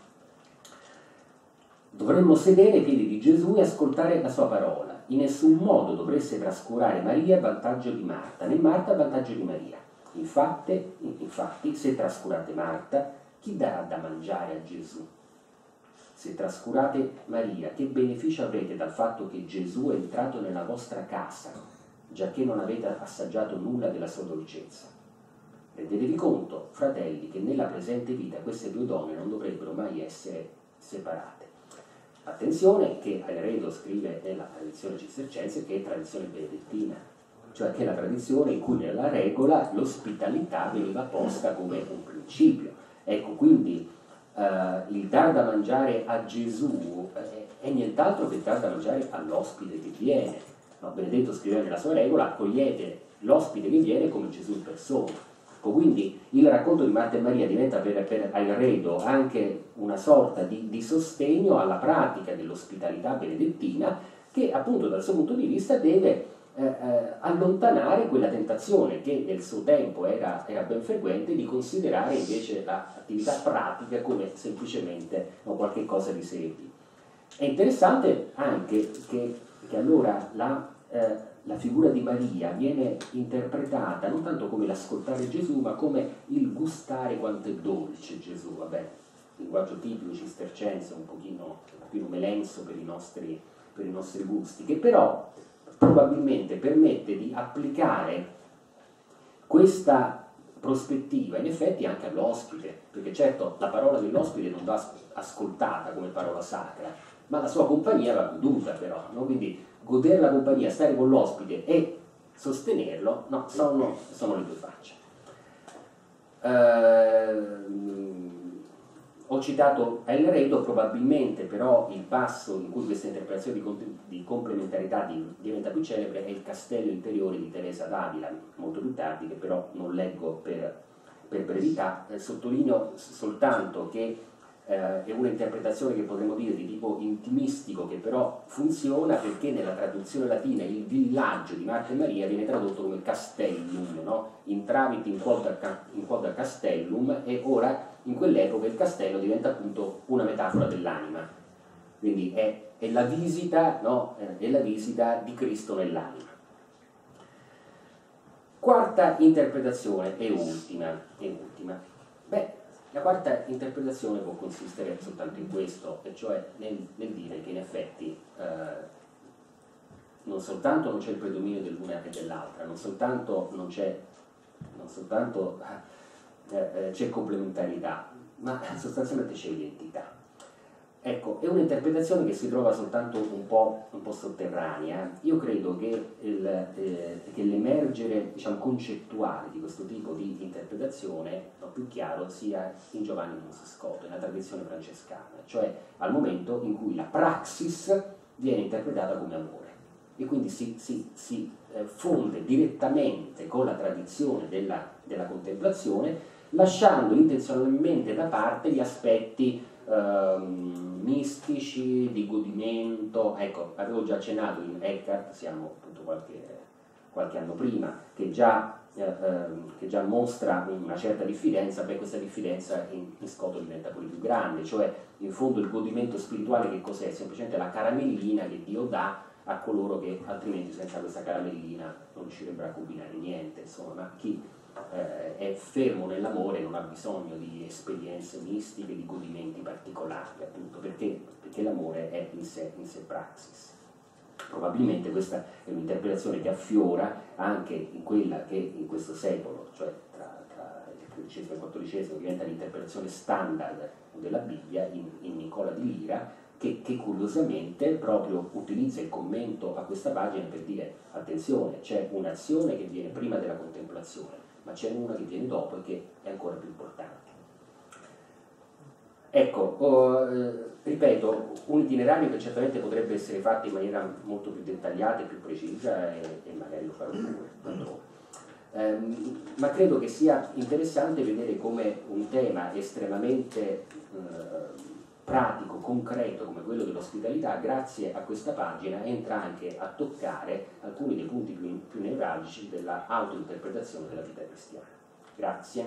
Dovremmo sedere ai piedi di Gesù e ascoltare la sua parola. In nessun modo dovreste trascurare Maria a vantaggio di Marta, né Marta a vantaggio di Maria. Infatti, se trascurate Marta, chi darà da mangiare a Gesù? Se trascurate Maria, che beneficio avrete dal fatto che Gesù è entrato nella vostra casa, giacché non avete assaggiato nulla della sua dolcezza? Rendetevi conto, fratelli, che nella presente vita queste due donne non dovrebbero mai essere separate. Attenzione che Ailredo scrive nella tradizione cistercense che è tradizione benedettina, cioè che è la tradizione in cui nella regola l'ospitalità veniva posta come un principio. Ecco, quindi il dar da mangiare a Gesù è nient'altro che dar da mangiare all'ospite che viene. No, Benedetto scrive nella sua regola: accogliete l'ospite che viene come Gesù in persona. Quindi il racconto di Marta e Maria diventa per Ailredo anche una sorta di sostegno alla pratica dell'ospitalità benedettina, che appunto dal suo punto di vista deve allontanare quella tentazione che nel suo tempo era ben frequente di considerare invece l'attività pratica come semplicemente qualche cosa di serie B. È interessante anche che allora la figura di Maria viene interpretata non tanto come l'ascoltare Gesù, ma come il gustare quanto è dolce Gesù. Vabbè, linguaggio tipico cistercense, un pochino melenso per i nostri gusti, che però probabilmente permette di applicare questa prospettiva in effetti anche all'ospite, perché certo la parola dell'ospite non va ascoltata come parola sacra, ma la sua compagnia va goduta però, no? Quindi godere la compagnia, stare con l'ospite e sostenerlo, no, sono le due facce. Ho citato El Redo, probabilmente però il passo in cui questa interpretazione di complementarità diventa più celebre è il Castello interiore di Teresa d'Avila, molto più tardi, che però non leggo per brevità. Sottolineo soltanto che è un'interpretazione che potremmo dire di tipo intimistico, che però funziona perché nella traduzione latina il villaggio di Marta e Maria viene tradotto come castellum, no? Intravit in quod castellum, e ora in quell'epoca il castello diventa appunto una metafora dell'anima, quindi è la visita, no? È la visita di Cristo nell'anima. Quarta interpretazione e ultima. Beh, la quarta interpretazione può consistere soltanto in questo, e cioè nel dire che in effetti non soltanto non c'è il predominio dell'una e dell'altra, non soltanto c'è complementarità, ma sostanzialmente c'è identità. Ecco, è un'interpretazione che si trova soltanto un po' sotterranea. Io credo che l'emergere, diciamo, concettuale di questo tipo di interpretazione, no, più chiaro, sia in Giovanni Monsescoto, nella tradizione francescana, cioè al momento in cui la praxis viene interpretata come amore e quindi si fonde direttamente con la tradizione della contemplazione, lasciando intenzionalmente da parte gli aspetti mistici, di godimento. Ecco, avevo già accennato in Eckhart, siamo appunto qualche anno prima, che già mostra una certa diffidenza. Beh, questa diffidenza in Scoto diventa pure più grande, cioè in fondo il godimento spirituale che cos'è? Semplicemente la caramellina che Dio dà a coloro che altrimenti senza questa caramellina non riuscirebbero a combinare niente, insomma. Ma chi è fermo nell'amore non ha bisogno di esperienze mistiche, di godimenti particolari, appunto perché l'amore è in sé praxis. Probabilmente questa è un'interpretazione che affiora anche in quella che in questo secolo, cioè tra il XIII e il XIV, diventa l'interpretazione standard della Bibbia in Nicola di Lira, che curiosamente proprio utilizza il commento a questa pagina per dire: attenzione, c'è un'azione che viene prima della contemplazione, ma c'è una che viene dopo e che è ancora più importante. Ecco, ripeto, un itinerario che certamente potrebbe essere fatto in maniera molto più dettagliata e più precisa, e magari lo farò pure, ma credo che sia interessante vedere come un tema estremamente pratico, concreto come quello dell'ospitalità, grazie a questa pagina entra anche a toccare alcuni dei punti più nevralgici della autointerpretazione della vita cristiana. Grazie.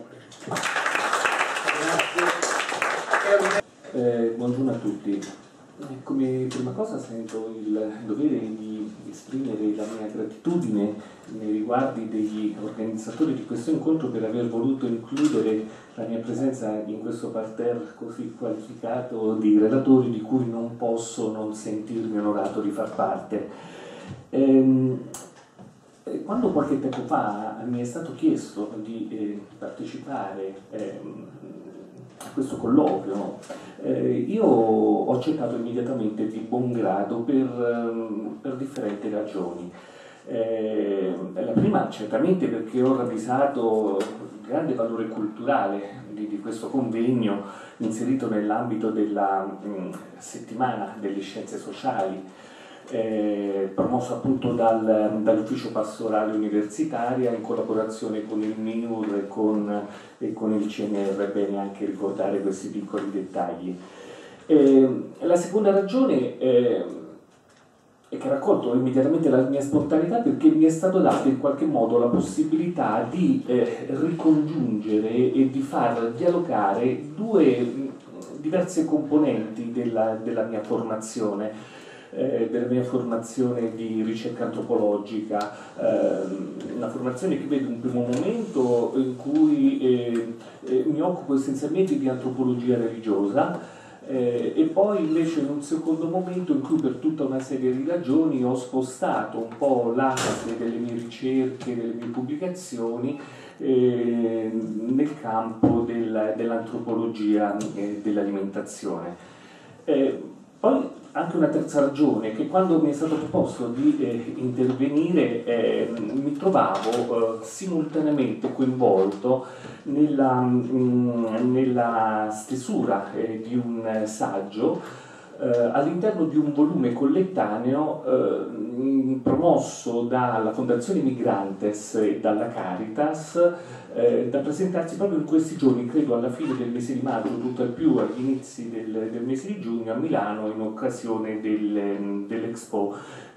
Buongiorno a tutti. Come prima cosa sento il dovere di esprimere la mia gratitudine nei riguardi degli organizzatori di questo incontro per aver voluto includere la mia presenza in questo parterre così qualificato di relatori di cui non posso non sentirmi onorato di far parte. Quando qualche tempo fa mi è stato chiesto di partecipare a questo colloquio, io ho accettato immediatamente di buon grado per differenti ragioni. La prima certamente perché ho ravvisato il grande valore culturale di questo convegno inserito nell'ambito della settimana delle scienze sociali, promosso appunto dall'ufficio pastorale universitaria in collaborazione con il MIUR e con il CNR. È bene anche ricordare questi piccoli dettagli. La seconda ragione è che ha raccolto immediatamente la mia spontaneità, perché mi è stato dato in qualche modo la possibilità di ricongiungere e di far dialogare due diverse componenti della mia formazione. della mia formazione di ricerca antropologica, una formazione che vede un primo momento in cui mi occupo essenzialmente di antropologia religiosa, e poi invece in un secondo momento in cui per tutta una serie di ragioni ho spostato un po' l'asse delle mie ricerche, delle mie pubblicazioni nel campo dell'antropologia dell'alimentazione. Poi anche una terza ragione, che quando mi è stato proposto di intervenire mi trovavo simultaneamente coinvolto nella stesura di un saggio all'interno di un volume collettaneo promosso dalla Fondazione Migrantes e dalla Caritas, da presentarsi proprio in questi giorni, credo alla fine del mese di maggio, tutto al più agli inizi del mese di giugno a Milano in occasione dell'Expo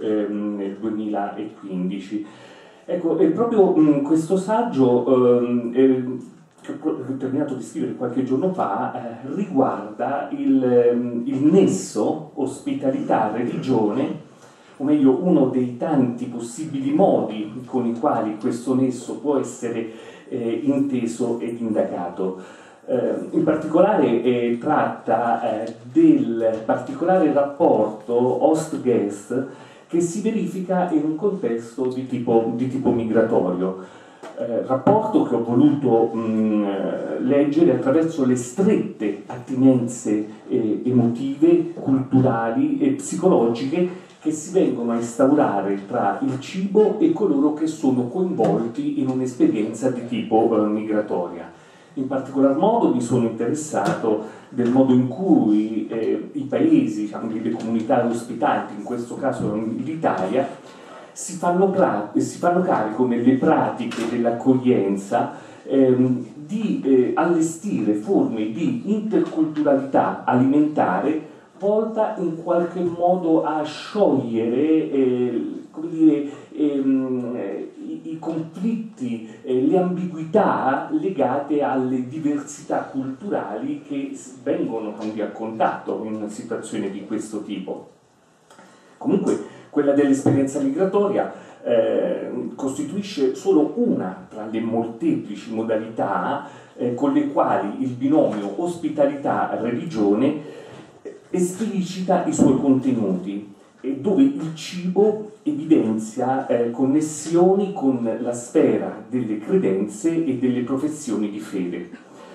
2015. Ecco, e proprio questo saggio che ho terminato di scrivere qualche giorno fa, riguarda il nesso ospitalità-religione, o meglio uno dei tanti possibili modi con i quali questo nesso può essere inteso ed indagato. In particolare tratta del particolare rapporto host-guest che si verifica in un contesto di tipo migratorio. Rapporto che ho voluto leggere attraverso le strette attinenze emotive, culturali e psicologiche che si vengono a instaurare tra il cibo e coloro che sono coinvolti in un'esperienza di tipo migratoria. In particolar modo mi sono interessato del modo in cui i paesi, diciamo, le comunità ospitanti, in questo caso l'Italia, si fanno carico nelle pratiche dell'accoglienza di allestire forme di interculturalità alimentare volta in qualche modo a sciogliere come dire, i conflitti, le ambiguità legate alle diversità culturali che vengono a contatto in una situazione di questo tipo. Comunque, quella dell'esperienza migratoria costituisce solo una tra le molteplici modalità con le quali il binomio ospitalità-religione esplicita i suoi contenuti e dove il cibo evidenzia connessioni con la sfera delle credenze e delle professioni di fede.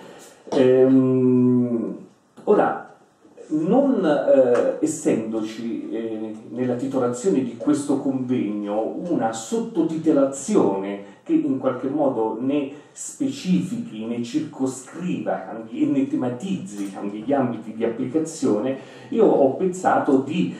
Ora, non essendoci nella titolazione di questo convegno una sottotitolazione che in qualche modo ne specifichi, ne circoscriva e ne tematizzi gli ambiti di applicazione, io ho pensato di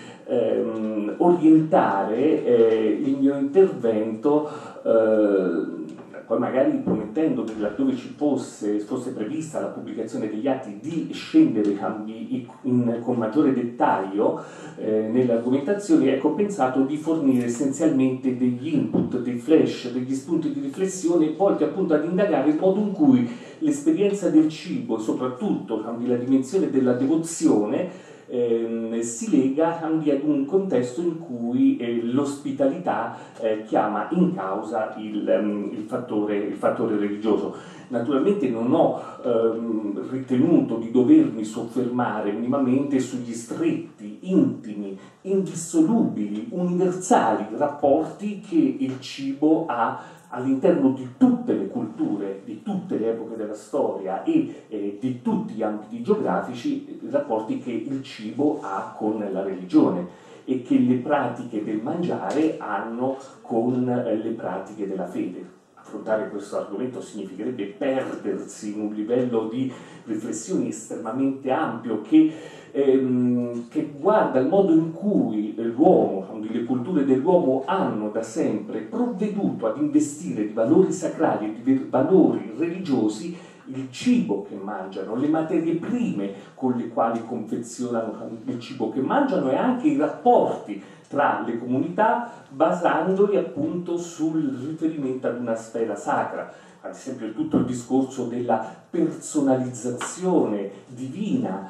orientare il mio intervento poi magari promettendo che laddove ci fosse prevista la pubblicazione degli atti di scendere con maggiore dettaglio nelle argomentazioni, ecco, ho pensato di fornire essenzialmente degli input, dei flash, degli spunti di riflessione volti appunto ad indagare il modo in cui l'esperienza del cibo, soprattutto la dimensione della devozione, si lega anche ad un contesto in cui l'ospitalità chiama in causa il fattore religioso. Naturalmente non ho ritenuto di dovermi soffermare minimamente sugli stretti, intimi, indissolubili, universali rapporti che il cibo ha all'interno di tutte le culture, di tutte le epoche della storia e di tutti gli ambiti geografici, rapporti che il cibo ha con la religione e che le pratiche del mangiare hanno con le pratiche della fede. Affrontare questo argomento significherebbe perdersi in un livello di riflessioni estremamente ampio che guarda il modo in cui l'uomo, le culture dell'uomo hanno da sempre provveduto ad investire di valori sacrali, di valori religiosi, il cibo che mangiano, le materie prime con le quali confezionano il cibo che mangiano e anche i rapporti tra le comunità basandoli appunto sul riferimento ad una sfera sacra. ad esempio tutto il discorso della personalizzazione divina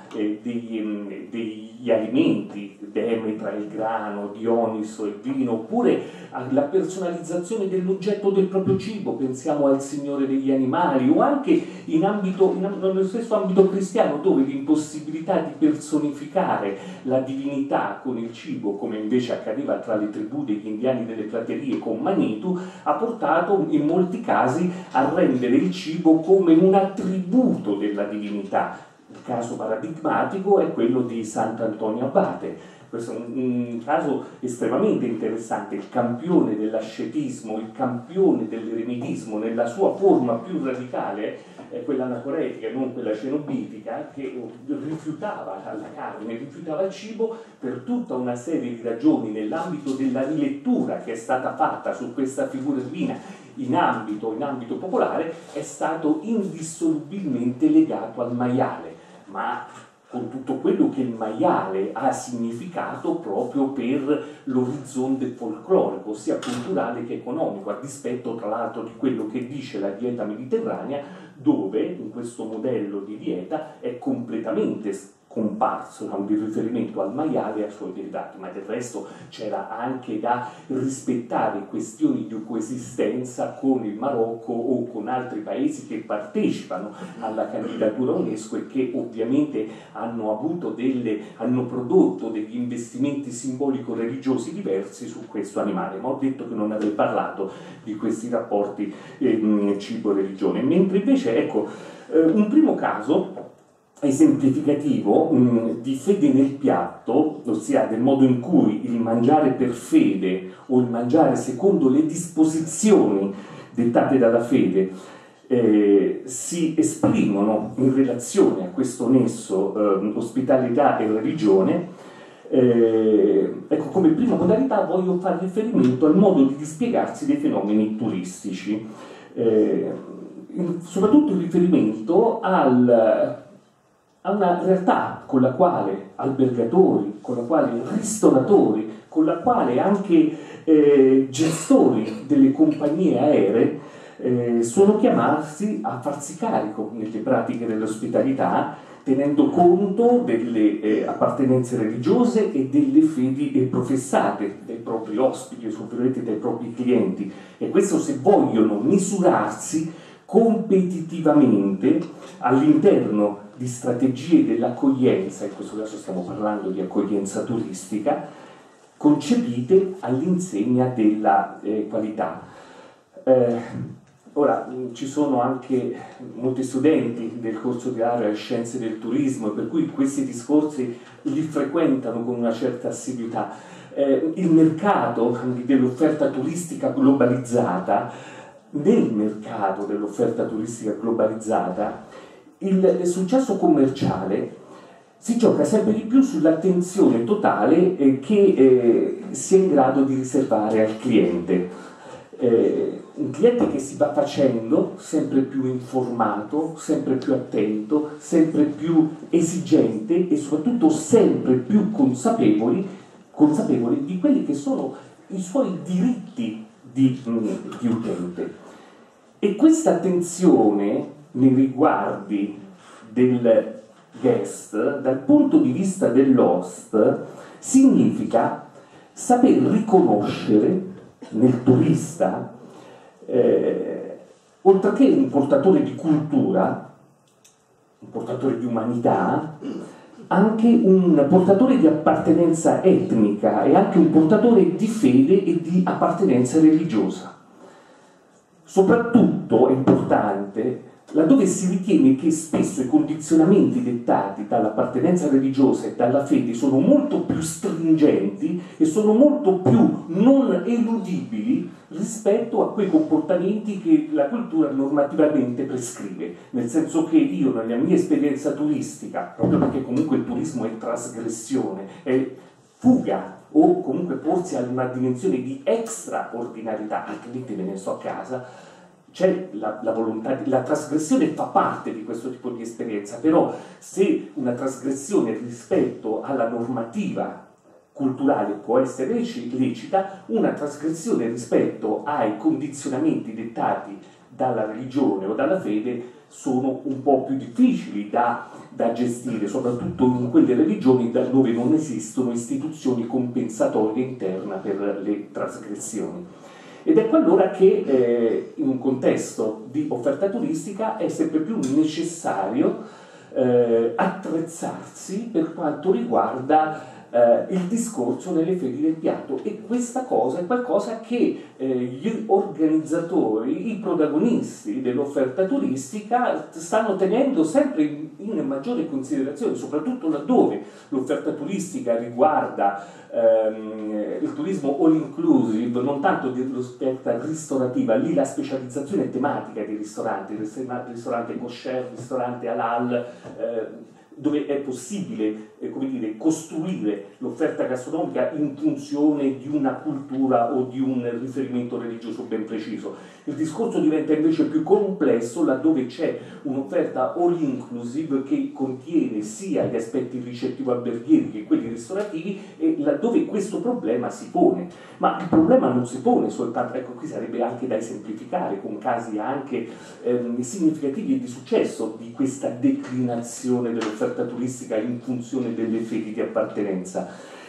degli alimenti, Demetra, il grano, Dioniso, il vino, oppure alla personalizzazione dell'oggetto del proprio cibo, pensiamo al Signore degli animali, o anche nello stesso ambito cristiano, dove l'impossibilità di personificare la divinità con il cibo, come invece accadeva tra le tribù degli indiani delle praterie con Manitu, ha portato in molti casi a rendere il cibo come un attributo della divinità. Il caso paradigmatico è quello di Sant'Antonio Abate. Questo è un caso estremamente interessante, il campione dell'ascetismo, il campione dell'eremitismo nella sua forma più radicale, quella anacoretica, non quella cenobitica, che rifiutava la carne, rifiutava il cibo per tutta una serie di ragioni nell'ambito della rilettura che è stata fatta su questa figura divina in ambito popolare, è stato indissolubilmente legato al maiale, ma con tutto quello che il maiale ha significato proprio per l'orizzonte folclorico, sia culturale che economico, a dispetto tra l'altro di quello che dice la dieta mediterranea, dove in questo modello di dieta è completamente comparso un riferimento al maiale e ai suoi derivati, ma del resto c'era anche da rispettare questioni di coesistenza con il Marocco o con altri paesi che partecipano alla candidatura UNESCO e che ovviamente hanno prodotto degli investimenti simbolico-religiosi diversi su questo animale, ma ho detto che non avrei parlato di questi rapporti cibo-religione, mentre invece ecco un primo caso esemplificativo di fede nel piatto, ossia del modo in cui il mangiare per fede o il mangiare secondo le disposizioni dettate dalla fede si esprimono in relazione a questo nesso ospitalità e religione. Ecco, come prima modalità voglio fare riferimento al modo di dispiegarsi dei fenomeni turistici, soprattutto in riferimento a una realtà con la quale albergatori, con la quale ristoratori, con la quale anche gestori delle compagnie aeree sono chiamati a farsi carico nelle pratiche dell'ospitalità, tenendo conto delle appartenenze religiose e delle fedi professate dai propri ospiti, dai propri clienti, e questo se vogliono misurarsi competitivamente all'interno di strategie dell'accoglienza, in questo caso stiamo parlando di accoglienza turistica, concepite all'insegna della qualità. Ora, ci sono anche molti studenti del corso di laurea e scienze del turismo, per cui questi discorsi li frequentano con una certa assiduità. Il mercato dell'offerta turistica globalizzata, nel mercato dell'offerta turistica globalizzata, il successo commerciale si gioca sempre di più sull'attenzione totale che si è in grado di riservare al cliente. Un cliente che si va facendo sempre più informato, sempre più attento, sempre più esigente e soprattutto sempre più consapevoli di quelli che sono i suoi diritti di utente. E questa attenzione nei riguardi del guest, dal punto di vista dell'host, significa saper riconoscere nel turista, oltre che un portatore di cultura, un portatore di umanità, anche un portatore di appartenenza etnica e anche un portatore di fede e di appartenenza religiosa. Soprattutto è importante laddove si ritiene che spesso i condizionamenti dettati dall'appartenenza religiosa e dalla fede sono molto più stringenti e sono molto più non eludibili rispetto a quei comportamenti che la cultura normativamente prescrive, nel senso che io nella mia esperienza turistica, proprio perché comunque il turismo è trasgressione, è fuga o comunque porsi ad una dimensione di extraordinarietà, altrimenti me ne sto a casa, c'è la volontà, la trasgressione fa parte di questo tipo di esperienza, però se una trasgressione rispetto alla normativa culturale può essere lecita, una trasgressione rispetto ai condizionamenti dettati dalla religione o dalla fede sono un po' più difficili da gestire, soprattutto in quelle religioni dove non esistono istituzioni compensatorie interne per le trasgressioni. Ed ecco allora che in un contesto di offerta turistica è sempre più necessario attrezzarsi per quanto riguarda il discorso nelle fedi del piatto, e questa cosa è qualcosa che gli organizzatori, i protagonisti dell'offerta turistica stanno tenendo sempre in maggiore considerazione, soprattutto laddove l'offerta turistica riguarda il turismo all inclusive, non tanto l'offerta ristorativa. Lì la specializzazione tematica dei ristoranti, ristorante kosher, ristorante halal, dove è possibile come dire, costruire l'offerta gastronomica in funzione di una cultura o di un riferimento religioso ben preciso. Il discorso diventa invece più complesso laddove c'è un'offerta all inclusive che contiene sia gli aspetti ricettivo-alberghieri che quelli ristorativi, e laddove questo problema si pone. Ma il problema non si pone soltanto, ecco, qui sarebbe anche da esemplificare con casi anche significativi e di successo di questa declinazione dell'offerta turistica in funzione delle fedi di appartenenza.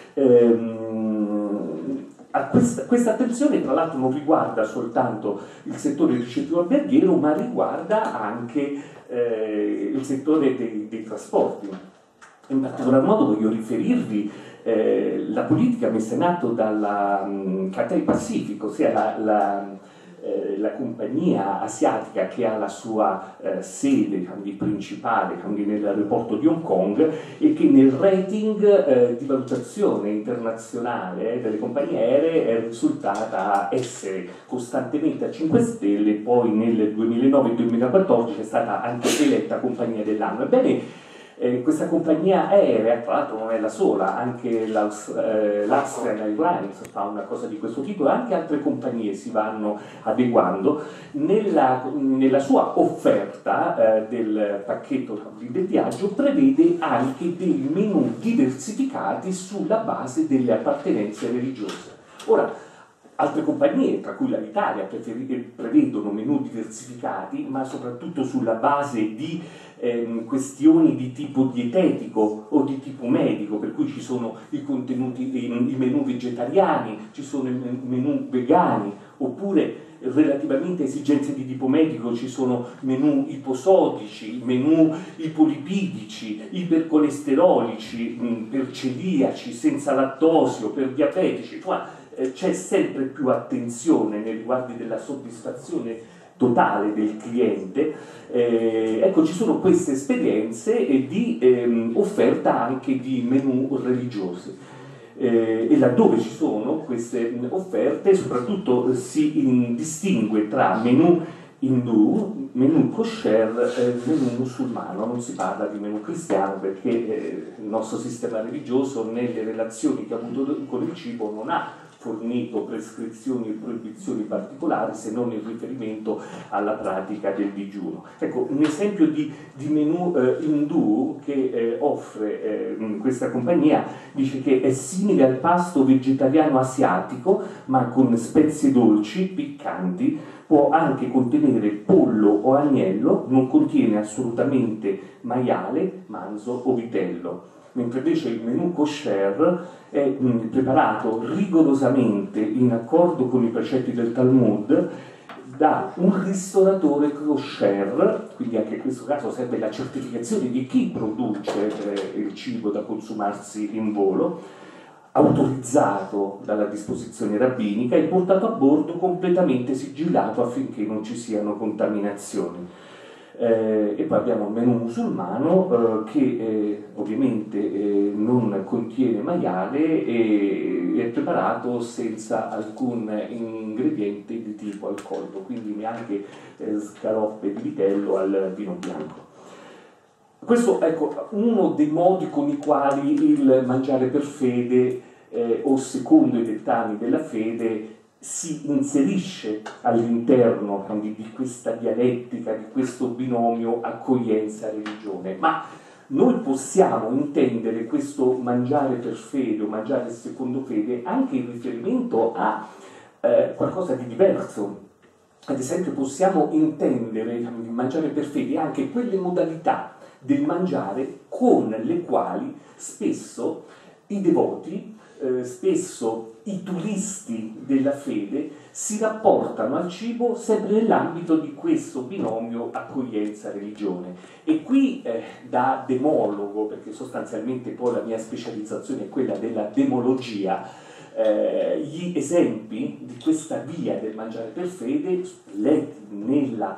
Questa attenzione tra l'altro non riguarda soltanto il settore ricettivo alberghiero, ma riguarda anche il settore dei trasporti. In particolar modo voglio riferirvi la politica messa in atto dalla Cathay Pacific, ossia la compagnia asiatica che ha la sua sede principale nell'aeroporto di Hong Kong, e che nel rating di valutazione internazionale delle compagnie aeree è risultata essere costantemente a 5 stelle, poi nel 2009-2014 è stata anche eletta compagnia dell'anno. Ebbene, questa compagnia aerea, tra l'altro non è la sola, anche l'Austrian Airlines fa una cosa di questo tipo, e anche altre compagnie si vanno adeguando nella sua offerta del pacchetto del viaggio, prevede anche dei menù diversificati sulla base delle appartenenze religiose. Ora, altre compagnie, tra cui l'Italia, prevedono menù diversificati, ma soprattutto sulla base di questioni di tipo dietetico o di tipo medico, per cui ci sono i contenuti, i menù vegetariani, ci sono i menù vegani, oppure relativamente a esigenze di tipo medico ci sono menù iposodici, menù ipolipidici, ipercolesterolici, per celiaci, senza lattosio, per diabetici. C'è sempre più attenzione nei riguardi della soddisfazione totale del cliente. Ecco, ci sono queste esperienze di offerta anche di menù religiosi. E laddove ci sono queste offerte, soprattutto si distingue tra menù indù, menù kosher e menù musulmano. Non si parla di menù cristiano perché il nostro sistema religioso nelle relazioni che ha avuto con il cibo non ha fornito prescrizioni e proibizioni particolari, se non in riferimento alla pratica del digiuno. Ecco, un esempio di menù indù che offre questa compagnia dice che è simile al pasto vegetariano asiatico, ma con spezie dolci, piccanti, può anche contenere pollo o agnello, non contiene assolutamente maiale, manzo o vitello. Mentre invece il menù kosher è preparato rigorosamente in accordo con i precetti del Talmud da un ristoratore kosher, quindi anche in questo caso serve la certificazione di chi produce il cibo da consumarsi in volo, autorizzato dalla disposizione rabbinica e portato a bordo completamente sigillato affinché non ci siano contaminazioni. E poi abbiamo il menù musulmano che ovviamente non contiene maiale e è preparato senza alcun ingrediente di tipo alcolico, quindi neanche scaloppe di vitello al vino bianco. Questo è uno dei modi con i quali il mangiare per fede o secondo i dettami della fede si inserisce all'interno di questa dialettica, di questo binomio accoglienza-religione. Ma noi possiamo intendere questo mangiare per fede o mangiare secondo fede anche in riferimento a qualcosa di diverso. ad esempio possiamo intendere il mangiare per fede anche quelle modalità del mangiare con le quali spesso i devoti, spesso i turisti della fede si rapportano al cibo sempre nell'ambito di questo binomio accoglienza-religione. E qui da demologo, perché sostanzialmente poi la mia specializzazione è quella della demologia, gli esempi di questa via del mangiare per fede, letti nella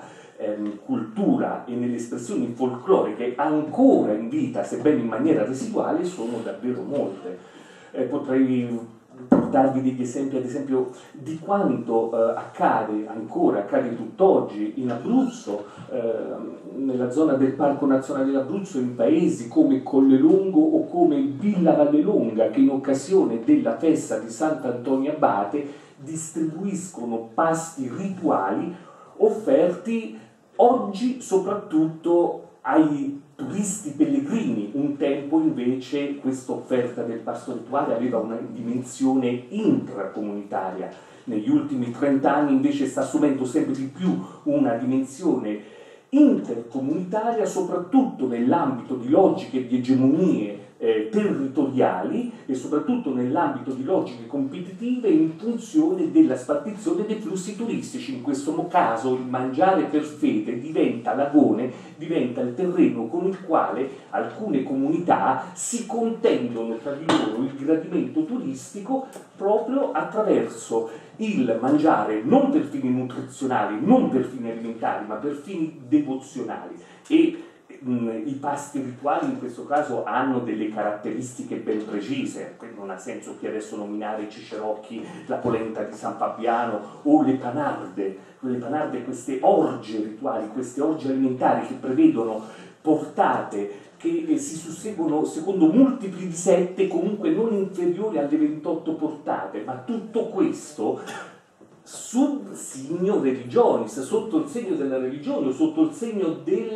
cultura e nelle espressioni folcloriche ancora in vita, sebbene in maniera residuale, sono davvero molte. Potrei portarvi degli esempi, ad esempio, di quanto accade tutt'oggi in Abruzzo, nella zona del Parco Nazionale dell'Abruzzo, in paesi come Collelongo o come Villa Vallelonga, che in occasione della festa di Sant'Antonio Abate distribuiscono pasti rituali offerti oggi soprattutto ai turisti pellegrini. Un tempo invece questa offerta del pasto rituale aveva una dimensione intracomunitaria. Negli ultimi 30 anni invece sta assumendo sempre di più una dimensione intercomunitaria, soprattutto nell'ambito di logiche di egemonie territoriali e soprattutto nell'ambito di logiche competitive in funzione della spartizione dei flussi turistici. In questo caso il mangiare per fede diventa l'agone, diventa il terreno con il quale alcune comunità si contendono tra di loro il gradimento turistico proprio attraverso il mangiare non per fini nutrizionali, non per fini alimentari, ma per fini devozionali. E i pasti rituali in questo caso hanno delle caratteristiche ben precise. Non ha senso qui adesso nominare i cicerocchi, la polenta di San Fabiano o le panarde, queste orge rituali, queste orge alimentari che prevedono portate che si susseguono secondo multipli di 7, comunque non inferiori alle 28 portate, ma tutto questo sub signo religionis, sotto il segno della religione o sotto il segno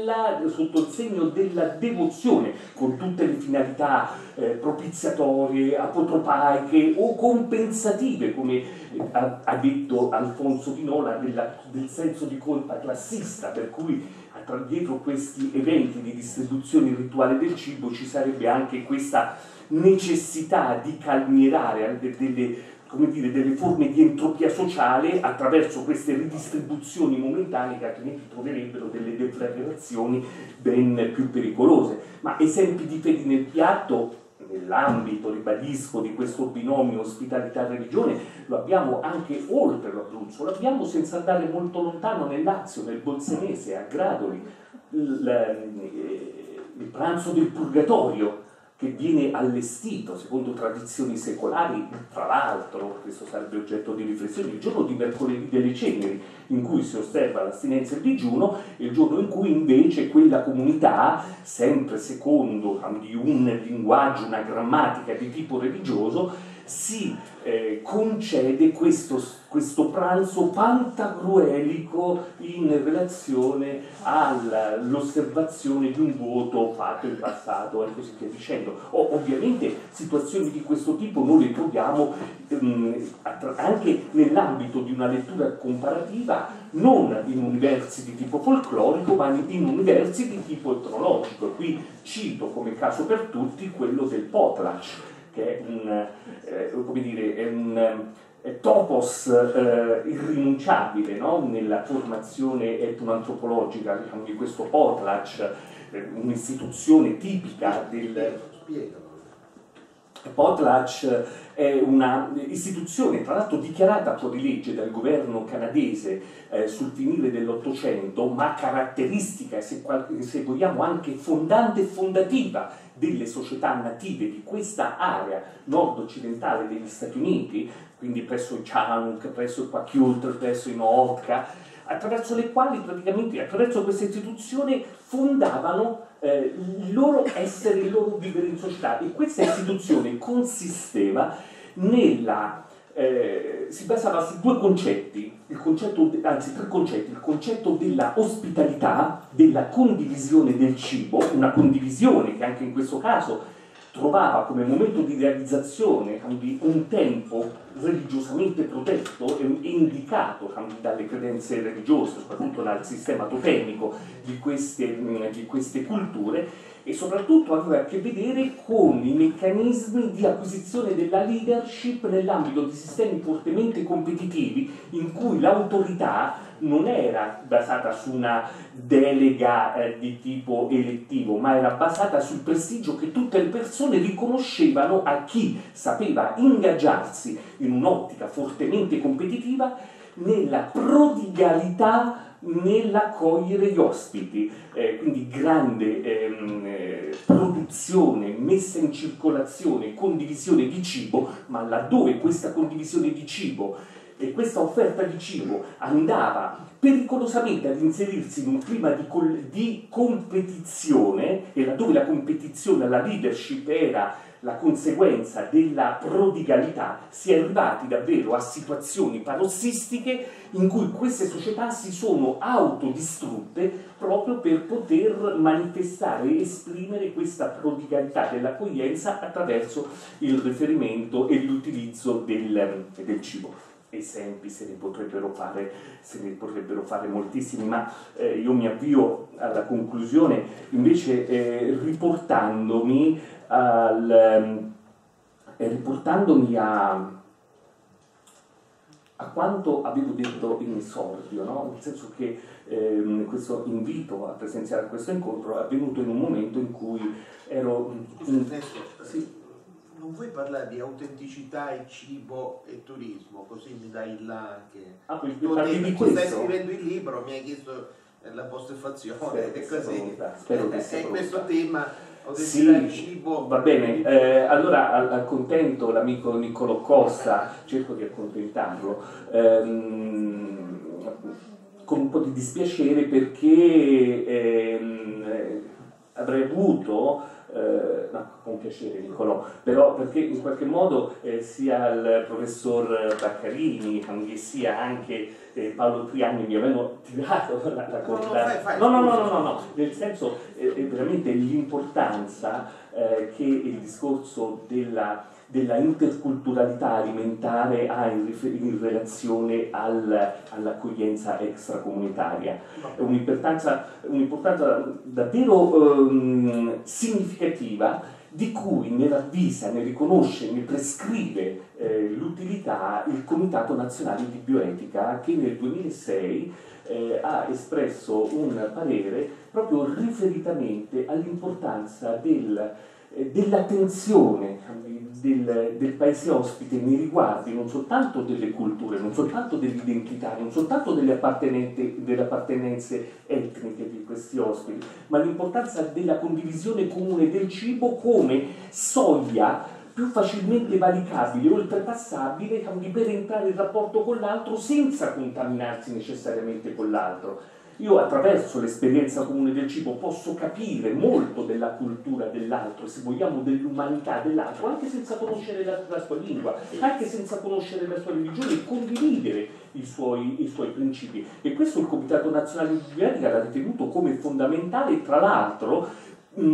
della devozione, con tutte le finalità propiziatorie, apotropaiche o compensative, come ha detto Alfonso Di Nola, del senso di colpa classista, per cui dietro questi eventi di distribuzione rituale del cibo ci sarebbe anche questa necessità di calmierare delle forme di entropia sociale attraverso queste ridistribuzioni momentanee che altrimenti troverebbero delle deflagrazioni ben più pericolose. Ma esempi di fede nel piatto, nell'ambito, ribadisco, di questo binomio ospitalità-religione, lo abbiamo anche oltre l'Abruzzo, lo abbiamo senza andare molto lontano nel Lazio, nel Bolsenese, a Gradoli, il pranzo del Purgatorio, che viene allestito secondo tradizioni secolari, tra l'altro, questo sarebbe oggetto di riflessione, il giorno di mercoledì delle ceneri, in cui si osserva l'astinenza e il digiuno, e il giorno in cui invece quella comunità, sempre secondo di un linguaggio, una grammatica di tipo religioso, si concede questo pranzo pantagruelico in relazione all'osservazione di un voto fatto in passato e così via dicendo. Ovviamente situazioni di questo tipo noi le troviamo anche nell'ambito di una lettura comparativa, non in universi di tipo folclorico, ma in universi di tipo etnologico. Qui cito come caso per tutti quello del potlatch, che è un topos irrinunciabile, no? Nella formazione etnoantropologica, diciamo, di questo potlatch, un'istituzione tipica del potlatch. È una istituzione tra l'altro dichiarata fuori legge dal governo canadese sul finire dell'Ottocento, ma caratteristica, se vogliamo anche fondante e fondativa delle società native di questa area nord-occidentale degli Stati Uniti, quindi presso i Chinook, presso i Paiute, presso i Nootka, attraverso le quali praticamente, attraverso questa istituzione, fondavano il loro essere, il loro vivere in società. E questa istituzione consisteva si basava su due concetti, tre concetti: il concetto della ospitalità, della condivisione del cibo, una condivisione che anche in questo caso trovava come momento di realizzazione di un tempo religiosamente protetto e indicato dalle credenze religiose, soprattutto dal sistema totemico di queste culture, e soprattutto aveva a che vedere con i meccanismi di acquisizione della leadership nell'ambito di sistemi fortemente competitivi in cui l'autorità non era basata su una delega di tipo elettivo, ma era basata sul prestigio che tutte le persone riconoscevano a chi sapeva ingaggiarsi in un'ottica fortemente competitiva nella prodigalità nell'accogliere gli ospiti, quindi grande produzione, messa in circolazione, condivisione di cibo, ma laddove questa condivisione di cibo e questa offerta di cibo andava pericolosamente ad inserirsi in un clima di competizione, e laddove la competizione, la leadership era la conseguenza della prodigalità, si è arrivati davvero a situazioni parossistiche in cui queste società si sono autodistrutte proprio per poter manifestare e esprimere questa prodigalità dell'accoglienza attraverso il riferimento e l'utilizzo del cibo. Esempi se ne potrebbero fare moltissimi, ma io mi avvio alla conclusione invece riportandomi a quanto avevo detto in esordio, no? Nel senso che questo invito a presenziare a questo incontro è avvenuto in un momento in cui ero... Sì. Non vuoi parlare di autenticità e cibo e turismo, così mi dai il là anche. Stai scrivendo il libro, mi hai chiesto la postfazione e così. Spero che sia questo tema, autenticità e cibo. Va bene, allora accontento l'amico Niccolò Costa, cerco di accontentarlo, con un po' di dispiacere perché avrei avuto... no, con piacere Niccolò, però perché in qualche modo sia il professor Baccarini che sia anche Paolo Triani mi avevano tirato la corda. No, nel senso veramente l'importanza che il discorso della interculturalità alimentare ha in relazione all'accoglienza extracomunitaria. È un'importanza davvero significativa, di cui ne ravvisa, ne riconosce, ne prescrive l'utilità il Comitato Nazionale di Bioetica, che nel 2006 ha espresso un parere proprio riferitamente all'importanza dell'attenzione del paese ospite nei riguardi non soltanto delle culture, non soltanto dell'identità, non soltanto delle appartenenze etniche di questi ospiti, ma l'importanza della condivisione comune del cibo come soglia più facilmente valicabile, oltrepassabile, per entrare in rapporto con l'altro senza contaminarsi necessariamente con l'altro. Io attraverso l'esperienza comune del cibo posso capire molto della cultura dell'altro, se vogliamo dell'umanità dell'altro, anche senza conoscere la sua lingua, anche senza conoscere la sua religione, e condividere i suoi principi. E questo il Comitato Nazionale di Bioetica l'ha ritenuto come fondamentale, tra l'altro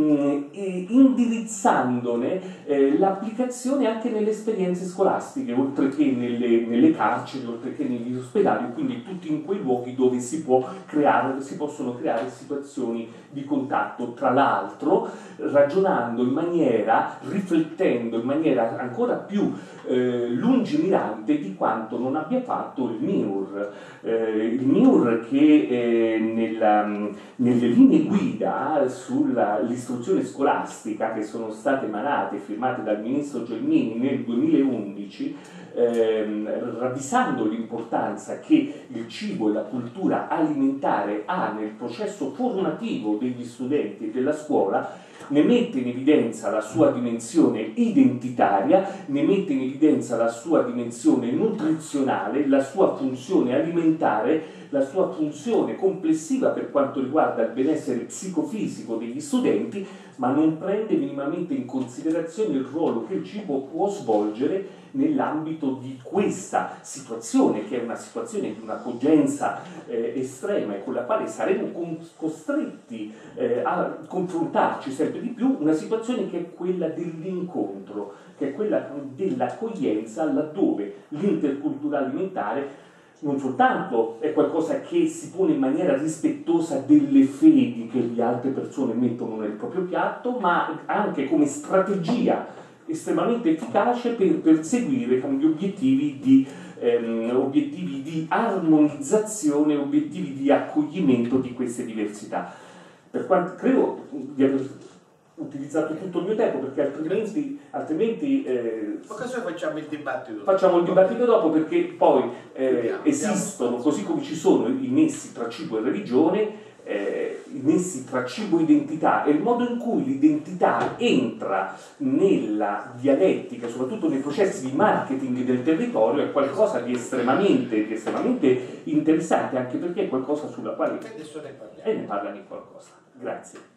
indirizzandone l'applicazione anche nelle esperienze scolastiche, oltre che nelle carceri, oltre che negli ospedali, quindi tutti in quei luoghi dove si possono creare situazioni di contatto, tra l'altro ragionando riflettendo in maniera ancora più lungimirante di quanto non abbia fatto il MIUR. Il MIUR che nelle linee guida sull'istruzione scolastica che sono state emanate e firmate dal ministro Gelmini nel 2011, ravvisando l'importanza che il cibo e la cultura alimentare ha nel processo formativo degli studenti e della scuola, ne mette in evidenza la sua dimensione identitaria, ne mette in evidenza la sua dimensione nutrizionale, la sua funzione alimentare, la sua funzione complessiva per quanto riguarda il benessere psicofisico degli studenti, ma non prende minimamente in considerazione il ruolo che il cibo può svolgere nell'ambito di questa situazione, che è una situazione di una cogenza estrema e con la quale saremo costretti a confrontarci sempre sempre di più una situazione che è quella dell'incontro, che è quella dell'accoglienza, laddove l'interculturale alimentare non soltanto è qualcosa che si pone in maniera rispettosa delle fedi che le altre persone mettono nel proprio piatto, ma anche come strategia estremamente efficace per perseguire gli obiettivi di armonizzazione, obiettivi di accoglimento di queste diversità. Per quanto credo di aver utilizzato tutto il mio tempo, perché altrimenti cosa facciamo il dibattito? Facciamo il dibattito dopo, perché poi esistono, così come ci sono i nessi tra cibo e religione, i nessi tra cibo e identità, e il modo in cui l'identità entra nella dialettica, soprattutto nei processi di marketing del territorio, è qualcosa di estremamente interessante, anche perché è qualcosa sulla quale adesso ne parliamo. e ne parliamo in qualcosa. Grazie.